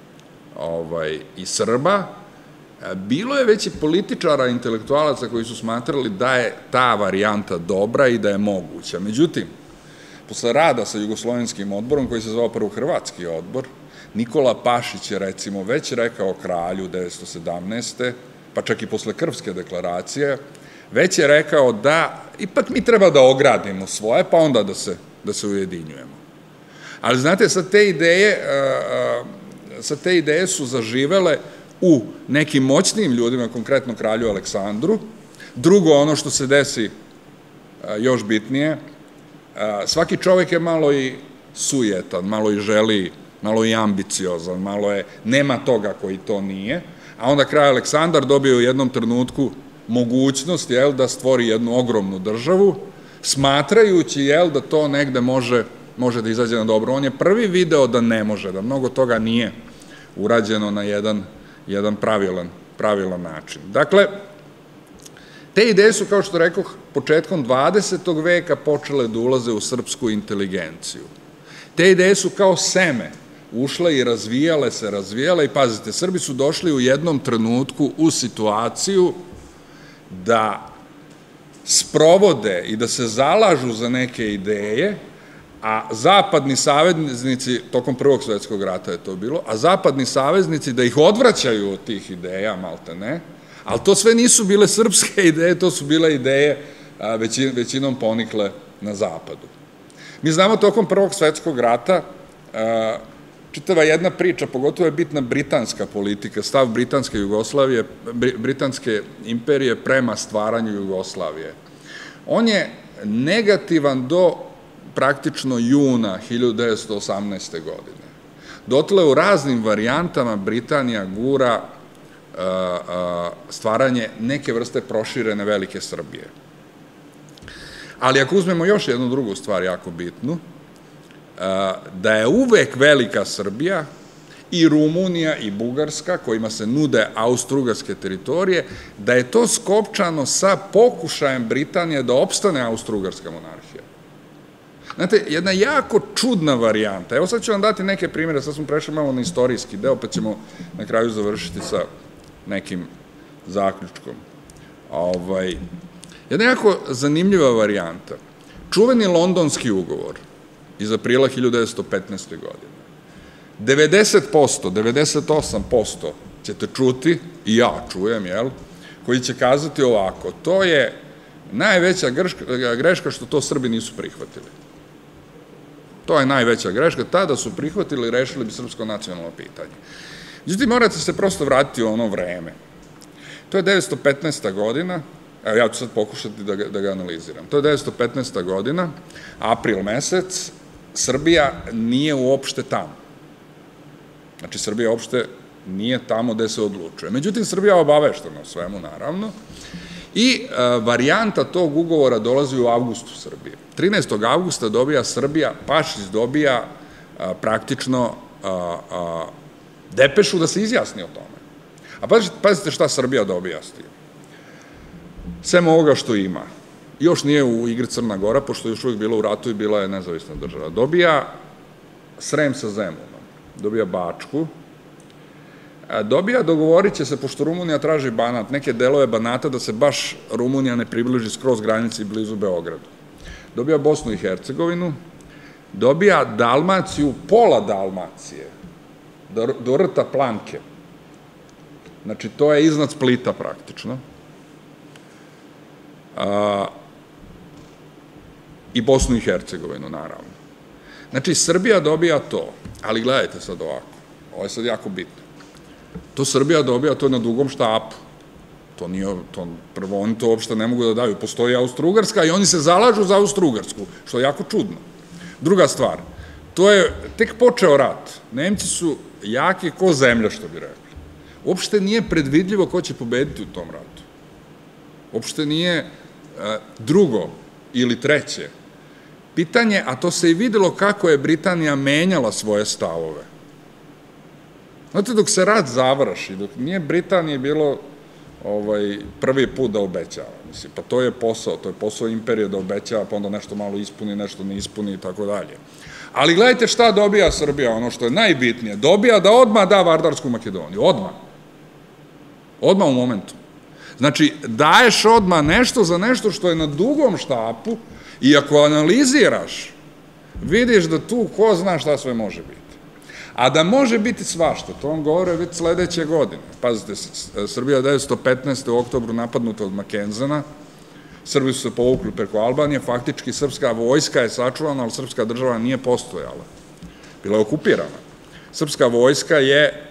i Srba, bilo je već i političara, intelektualaca koji su smatrali da je ta varijanta dobra i da je moguća. Međutim, posle rada sa Jugoslovenskim odborom, koji se zvao prvo Hrvatski odbor, Nikola Pašić je, recimo, već rekao kralju 1917. pa čak i posle Krfske deklaracije, već je rekao da ipak mi treba da ogradimo svoje, pa onda da se ujedinjujemo. Ali, znate, sa te ideje su zaživele u nekim moćnim ljudima, konkretno kralju Aleksandru. Drugo, ono što se desi još bitnije, svaki čovek je malo i sujetan, malo i želi, malo i ambiciozan, malo je, nema toga koji to nije, a onda kralj Aleksandar dobije u jednom trenutku mogućnost, da stvori jednu ogromnu državu, smatrajući, da to negde može da izađe na dobro. On je prvi video da ne može, da mnogo toga nije urađeno na jedan pravilan način. Dakle, te ideje su, kao što rekoh, početkom 20. veka počele da ulaze u srpsku inteligenciju. Te ideje su kao seme ušle i razvijale i pazite, Srbi su došli u jednom trenutku u situaciju da sprovode i da se zalažu za neke ideje, a zapadni saveznici, tokom Prvog svjetskog rata je to bilo, a zapadni saveznici da ih odvraćaju od tih ideja, malte ne, ali to sve nisu bile srpske ideje, to su bile ideje većinom ponikle na zapadu. Mi znamo tokom Prvog svjetskog rata, čitava jedna priča, pogotovo je bitna britanska politika, stav britanske Jugoslavije, britanske imperije prema stvaranju Jugoslavije. On je negativan do praktično juna 1918. godine. Dotle u raznim varijantama Britanija gura stvaranje neke vrste proširene velike Srbije. Ali ako uzmemo još jednu drugu stvar jako bitnu, da je uvek velika Srbija i Rumunija i Bugarska, kojima se nude austrougarske teritorije, da je to skopčano sa pokušajem Britanije da opstane austrougarska monarhija. Znate, jedna jako čudna varijanta. Evo sad ću vam dati neke primjere, sad smo prešli malo na istorijski deo, pa ćemo na kraju završiti sa nekim zaključkom. Jedna jako zanimljiva varijanta. Čuveni Londonski ugovor iz aprila 1915. godine. 90%, 98% ćete čuti, i ja čujem, koji će kazati ovako, to je najveća greška što to Srbi nisu prihvatili. To je najveća greška, tada su prihvatili i rešili bi srpsko nacionalno pitanje. Međutim, morate se prosto vratiti u ono vreme. To je 1915. godina, evo ja ću sad pokušati da ga analiziram. To je 1915. godina, april mesec, Srbija nije uopšte tamo. Znači, Srbija uopšte nije tamo gde se odlučuje. Međutim, Srbija je obaveštena o svemu, naravno, i varijanta tog ugovora dolazi u avgustu Srbije. 13. avgusta dobija Srbija, Pašić dobija praktično depešu da se izjasni o tome. A pazite šta Srbija dobija s tim. Sem ovoga što ima. Još nije u igri Crna Gora, pošto je još uvijek bila u ratu i bila je nezavisna država. Dobija Srem sa Zemunom, dobija Bačku, dobija, dogovorit će se, pošto Rumunija traži Banat, neke delove Banata da se baš Rumunija ne približi skroz granici blizu Beogradu. Dobija Bosnu i Hercegovinu, dobija Dalmaciju, pola Dalmacije, do rta Planke. Znači, to je iznad Splita praktično. I Bosnu i Hercegovinu, naravno. Znači, Srbija dobija to, ali gledajte sad ovako, ovo je sad jako bitno. To Srbija dobija, to je na dugom štapu. Prvo, oni to uopšte ne mogu da daju. Postoji Austrougarska i oni se zalažu za Austrougarsku, što je jako čudno. Druga stvar, to je tek počeo rat. Nemci su jaki ko zemlja, što bi rekli. Uopšte nije predvidljivo ko će pobediti u tom ratu. Uopšte nije drugo ili treće. Pitanje, a to se i videlo kako je Britanija menjala svoje stavove. Znate, dok se rat završi, dok nije Britanije bilo prvi put da obećava. Pa to je posao imperije da obećava, pa onda nešto malo ispuni, nešto ne ispuni i tako dalje. Ali gledajte šta dobija Srbija, ono što je najbitnije. Dobija da odmah da Vardarsku Makedoniju. Odmah. Odmah u momentu. Znači, daješ odmah nešto za nešto što je na dugom štapu i ako analiziraš, vidiš da tu ko zna šta sve može biti. A da može biti svašta, to vam govore već sledeće godine. Pazite, Srbija je 1915. u oktobru napadnuta od Makenzana, Srbi su se povukli preko Albanije, faktički srpska vojska je sačuvana, ali srpska država nije postojala. Bila je okupirana. Srpska vojska je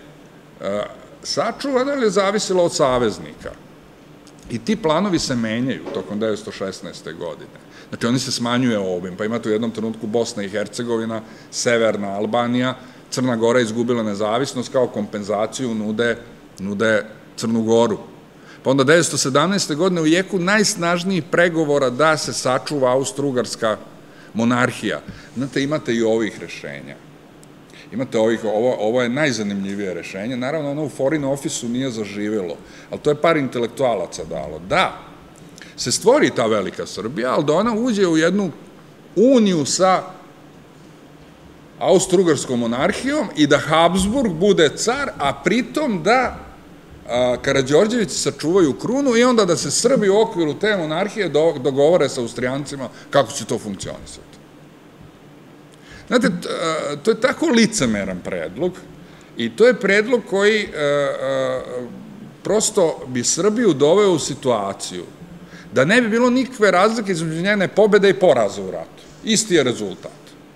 sačuvana ili je zavisila od saveznika. I ti planovi se menjaju tokom 1916. godine. Znači, oni se smanjuje obim, pa imate u jednom trenutku Bosna i Hercegovina, severna Albanija, Crna Gora izgubila nezavisnost, kao kompenzaciju nude Crnu Goru. Pa onda 1917. godine u jeku najsnažnijih pregovora da se sačuva austrougarska monarhija. Znate, imate i ovih rešenja. Imate ovo je najzanimljivije rešenje. Naravno, ono u Foreign Office-u nije zaživjelo, ali to je par intelektualaca dalo. Da, se stvori ta velika Srbija, ali da ona uđe u jednu uniju sa austrougarskom monarhijom i da Habsburg bude car, a pritom da Karađorđevići sačuvaju krunu i onda da se Srbi u okviru te monarhije dogovore sa Austrijancima kako će to funkcionisati. Znate, to je tako licemeran predlog i to je predlog koji prosto bi Srbiju doveo u situaciju da ne bi bilo nikakve razlike između njene pobede i poraza u ratu. Isti je rezultat.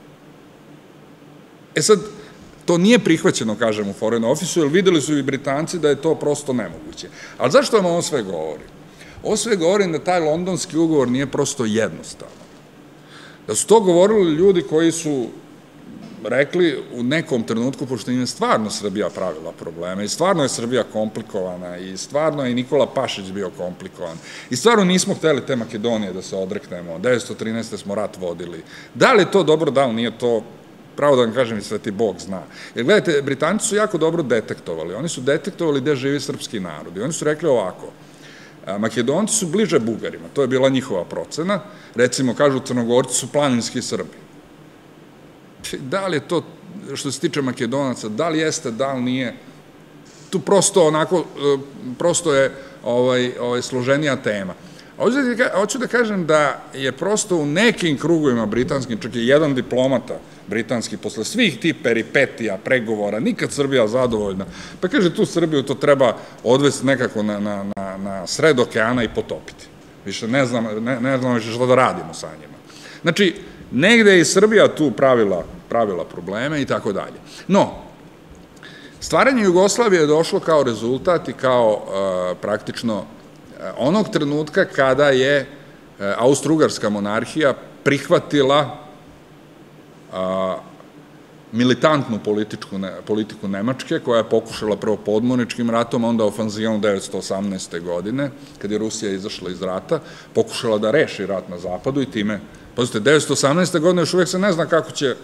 E sad, to nije prihvaćeno, kažem, u Foreign Office-u, jer videli su i Britanci da je to prosto nemoguće. Ali zašto vam ovo sve govori? Ovo sve govori da taj londonski ugovor nije prosto jednostavan. Da su to govorili ljudi koji su rekli u nekom trenutku, pošto im je stvarno Srbija pravila probleme i stvarno je Srbija komplikovana i stvarno je Nikola Pašić bio komplikovan i stvarno nismo hteli te Makedonije da se odreknemo, 1913. smo rat vodili. Da li je to dobro, da li nije to, pravo da vam kažem i Sveti Bog zna. Jer gledajte, Britanci su jako dobro detektovali, oni su detektovali gde živi srpski narod i oni su rekli ovako, Makedonci su bliže Bugarima, to je bila njihova procena, recimo, kažu Crnogorci su planinski Srbi. Da li je to, što se tiče Makedonaca, da li jeste, da li nije, tu prosto onako, prosto je složenija tema. Hoću da kažem da je prosto u nekim krugovima britanskim, čak i jedan diplomata britanski, posle svih tih peripetija, pregovora, nikad Srbija zadovoljna, pa kaže tu Srbiju to treba odvesti nekako na sred okeana i potopiti. Više ne znam više što da radimo sa njima. Znači, negde je i Srbija tu pravila probleme i tako dalje. No, stvaranje Jugoslavije je došlo kao rezultat i kao praktično onog trenutka kada je Austro-Ugarska monarhija prihvatila militantnu politiku Nemačke, koja je pokušala prvo podmorničkim ratom, onda ofanzivom 1918. godine, kad je Rusija izašla iz rata, pokušala da reši rat na zapadu i time, pazite, 1918. godine još uvek se ne zna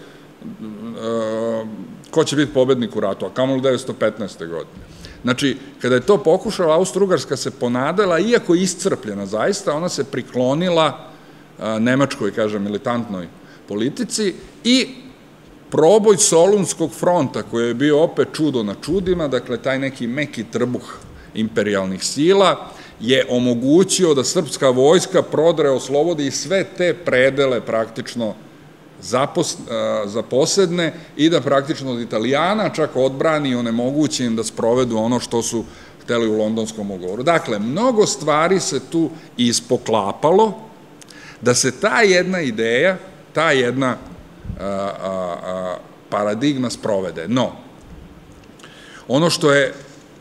ko će biti pobednik u ratu, a kamoli 1915. godine. Znači, kada je to pokušala, Austro-Ugarska se ponadala, iako iscrpljena zaista, ona se priklonila nemačkoj, kažem, militantnoj politici i proboj Solunskog fronta, koji je bio opet čudo na čudima, dakle, taj neki meki trbuh imperijalnih sila, je omogućio da srpska vojska prodre, oslobodi i sve te predele praktično zaposedne i da praktično od Italijana čak odbrani i onemogući im da sprovedu ono što su hteli u Londonskom ugovoru. Dakle, mnogo stvari se tu ispoklapalo da se ta jedna ideja, ta jedna paradigma sprovede. No, ono što je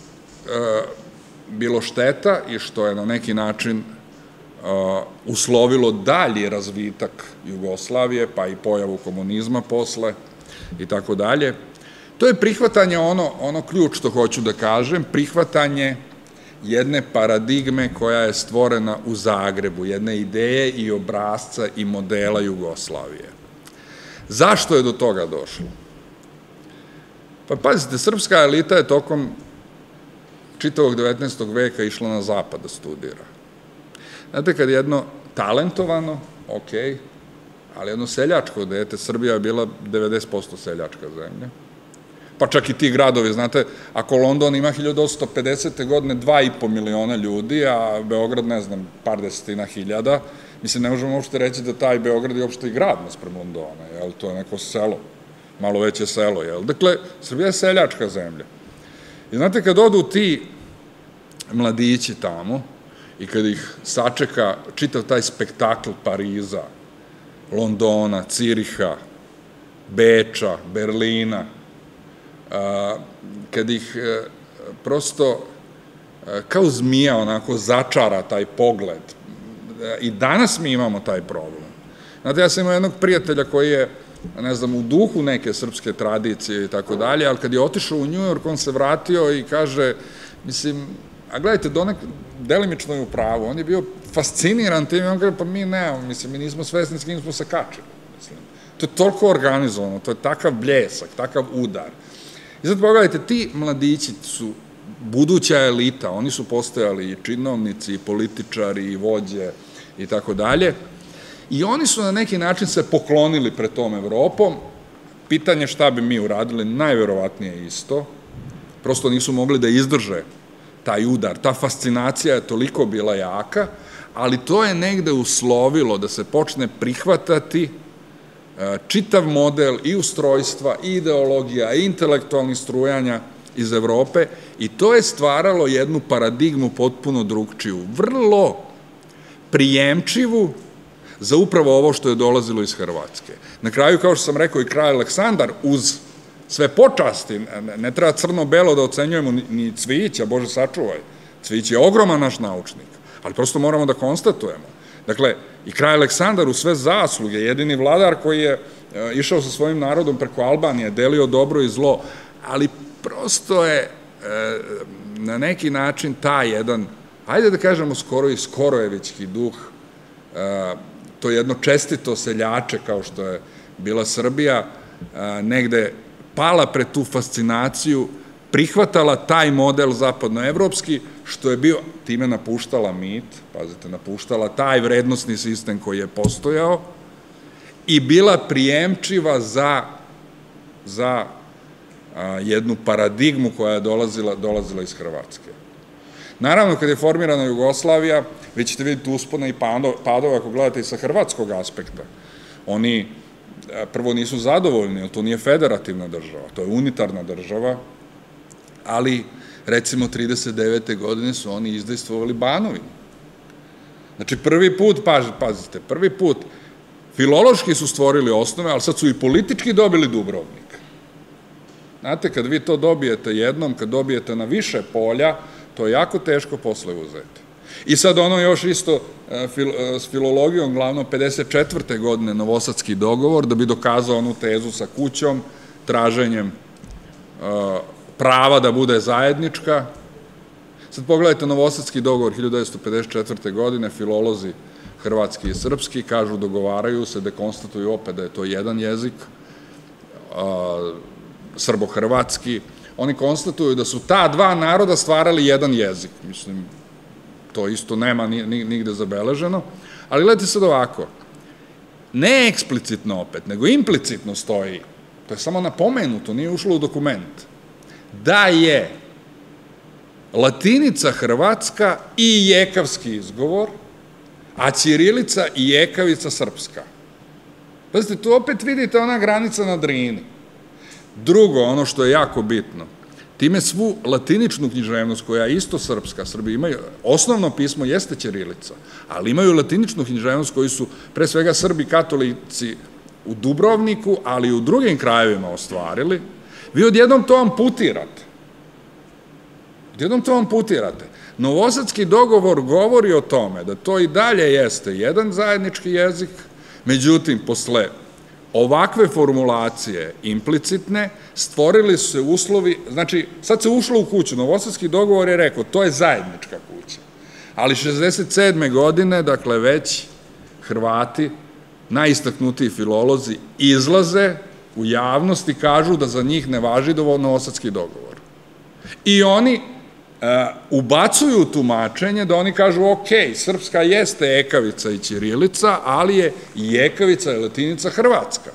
bilo šteta i što je na neki način uslovilo dalji razvitak Jugoslavije, pa i pojavu komunizma posle i tako dalje, to je prihvatanje ono ključ što hoću da kažem, prihvatanje jedne paradigme koja je stvorena u Zagrebu, jedne ideje i obrazca i modela Jugoslavije. Zašto je do toga došlo? Pa pazite, srpska elita je tokom čitavog 19. veka išla na zapad da studira. Znate, kad jedno talentovano, ok, ali jedno seljačko dete, Srbija je bila 90% seljačka zemlja, pa čak i ti gradovi, znate, ako London ima 1850. godine 2,5 miliona ljudi, a Beograd, ne znam, par desetina hiljada, mislim, ne možemo uopšte reći da taj Beograd je uopšte i grad nasprem Londona, jel, to je neko selo, malo veće selo, jel, dakle, Srbija je seljačka zemlja. I znate, kad odu ti mladići tamo i kad ih sačeka čitav taj spektakl Pariza, Londona, Ciriha, Beča, Berlina, kad ih prosto kao zmija onako začara taj pogled. I danas mi imamo taj problem. Znate, ja sam imao jednog prijatelja koji je, ne znam, u duhu neke srpske tradicije i tako dalje, ali kad je otišao u New York, on se vratio i kaže, mislim, a gledajte, delimično je u pravu, on je bio fasciniran tim i on kaže, pa mi nemamo, mislim, mi nismo svesni s kim smo se kačili. To je toliko organizovano, to je takav bljesak, takav udar. I sad pogledajte, ti mladići su buduća elita, oni su postojali i činovnici, i političari, i vođe, i tako dalje, i oni su na neki način se poklonili pred tom Evropom. Pitanje šta bi mi uradili, najverovatnije isto, prosto nisu mogli da izdrže taj udar, ta fascinacija je toliko bila jaka, ali to je negde uslovilo da se počne prihvatati čitav model i ustrojstva, i ideologija, i intelektualnih strujanja iz Evrope i to je stvaralo jednu paradigmu potpuno drugčiju, vrlo prijemčivu za upravo ovo što je dolazilo iz Hrvatske. Na kraju, kao što sam rekao, i kralj Aleksandar, uz sve počasti, ne treba crno-belo da ocenjujemo ni Cvijića, Bože sačuvaj, Cvijić je ogroman naš naučnik, ali prosto moramo da konstatujemo Dakle, i kralj Aleksandar u sve zasluge, jedini vladar koji je išao sa svojim narodom preko Albanije, delio dobro i zlo, ali prosto je na neki način taj jedan, ajde da kažemo skoro i skorojevićki duh, to jedno čestito seljače kao što je bila Srbija, negde pala pred tu fascinaciju, prihvatala taj model zapadnoevropski, što je bio, time napuštala mit, pazite, napuštala taj vrednostni sistem koji je postojao i bila prijemčiva za jednu paradigmu koja je dolazila iz Hrvatske. Naravno, kad je formirana Jugoslavija, vi ćete vidjeti uspona i padova, ako gledate i sa hrvatskog aspekta. Oni prvo nisu zadovoljni, jer to nije federativna država, to je unitarna država, ali recimo 39. godine su oni izdejstvovali Banovinu. Znači prvi put, pazite, prvi put filološki su stvorili osnove, ali sad su i politički dobili Dubrovnik. Znate, kad vi to dobijete jednom, kad dobijete na više polja, to je jako teško posle uzeti. I sad ono još isto s filologijom, glavno 54. godine Novosadski dogovor, da bi dokazao onu tezu sa kućom, traženjem prava da bude zajednička. Sad pogledajte Novosadski dogovor 1954. godine, filolozi hrvatski i srpski kažu, dogovaraju se, dekonstatuju opet da je to jedan jezik, srbo-hrvatski. Oni konstatuju da su ta dva naroda stvarali jedan jezik. Mislim, to isto nema nigde zabeleženo. Ali gledajte sad ovako, ne eksplicitno opet, nego implicitno stoji, to je samo napomenuto, nije ušlo u dokument, da je latinica hrvatska i jekavski izgovor, a ćirilica i jekavica srpska. Pazite, tu opet vidite ona granica na Drini. Drugo, ono što je jako bitno, time svu latiničnu književnost, koja je isto srpska, Srbi imaju, osnovno pismo jeste ćirilica, ali imaju latiničnu književnost koju su pre svega Srbi katolici u Dubrovniku, ali i u drugim krajevima ostvarili, vi odjednom to amputirate. Odjednom to amputirate. Novosadski dogovor govori o tome da to i dalje jeste jedan zajednički jezik, međutim, posle ovakve formulacije implicitne, stvorili su se uslovi, znači, sad se ušlo u kuću, Novosadski dogovor je rekao, to je zajednička kuća, ali 67. godine, dakle, već Hrvati, najistaknutiji filolozi, izlaze u javnost i kažu da za njih ne važi Novosadski dogovor. I oni ubacuju tumačenje da oni kažu, ok, srpska jeste ekavica i ćirilica, ali je i ekavica i latinica hrvatska.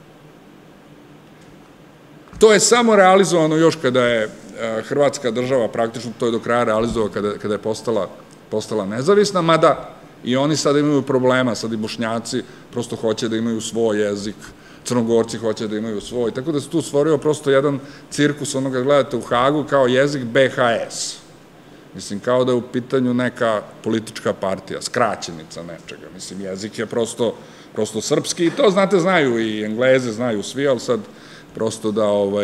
To je samo realizovano još kada je Hrvatska država, praktično to je do kraja realizovano kada je postala nezavisna, mada i oni sad imaju problema, sad i Bošnjaci prosto hoće da imaju svoj jezik, Crnogorci hoće da imaju svoj, tako da se tu stvorio prosto jedan cirkus, onoga gledate u Hagu, kao jezik BHS. Mislim, kao da je u pitanju neka politička partija, skraćenica nečega. Mislim, jezik je prosto srpski i to, znate, znaju i Engleze, znaju svi, ali sad prosto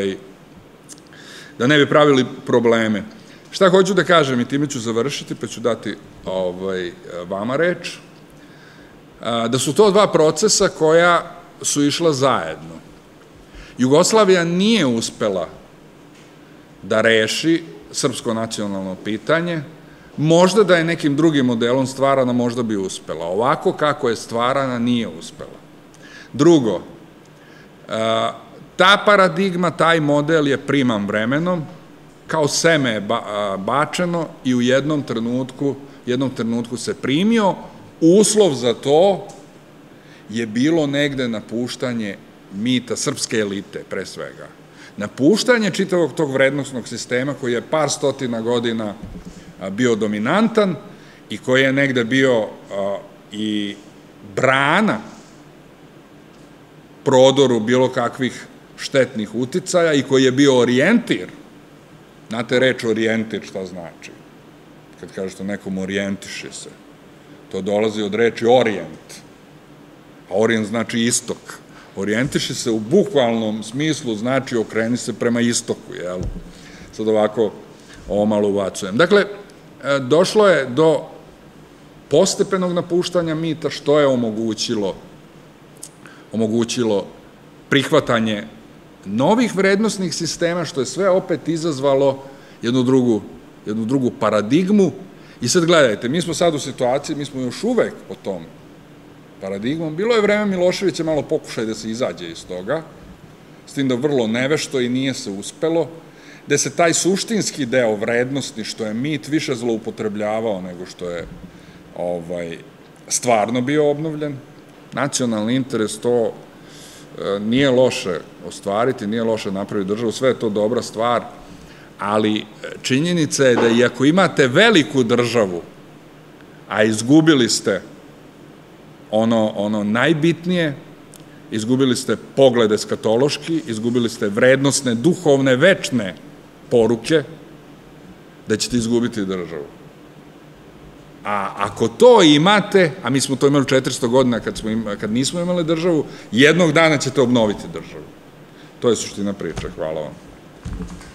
da ne bi pravili probleme. Šta hoću da kažem, i time ću završiti, pa ću dati vama reč, da su to dva procesa koja su išla zajedno. Jugoslavija nije uspela da reši srpsko nacionalno pitanje, možda da je nekim drugim modelom stvarana, možda bi uspela. Ovako kako je stvarana, nije uspela. Drugo, ta paradigma, taj model je priman vremenom, kao seme je bačeno i u jednom trenutku se primio. Uslov za to je bilo negde napuštanje mita srpske elite, pre svega. Napuštanje čitavog tog vrednostnog sistema koji je par stotina godina bio dominantan i koji je negde bio i brana prodoru bilo kakvih štetnih uticaja i koji je bio orijentir. Znate reč orijentir šta znači? Kad kažete nekom orijentiši se, to dolazi od reči orijent, a orijent znači istok. Orijentiši se u bukvalnom smislu znači okreni se prema istoku, jel? Sad ovako ovo malo ubacujem. Dakle, došlo je do postepenog napuštanja mita, što je omogućilo prihvatanje novih vrednostnih sistema, što je sve opet izazvalo jednu drugu paradigmu. I sad gledajte, mi smo sad u situaciji, mi smo još uvek po tom paradigmom. Bilo je vreme Miloševića malo pokušaj da se izađe iz toga, s tim da vrlo nevešto i nije se uspelo, gde se taj suštinski deo vrednosti, što je mit, više zloupotrebljavao nego što je stvarno bio obnovljen. Nacionalni interes, to nije loše ostvariti, nije loše napraviti državu, sve je to dobra stvar, ali činjenica je da iako imate veliku državu, a izgubili ste ono najbitnije, izgubili ste pogled eskatološki, izgubili ste vrednostne, duhovne, večne poruke, da ćete izgubiti državu. A ako to imate, a mi smo to imali 400 godina kad nismo imali državu, jednog dana ćete obnoviti državu. To je suština priče. Hvala vam.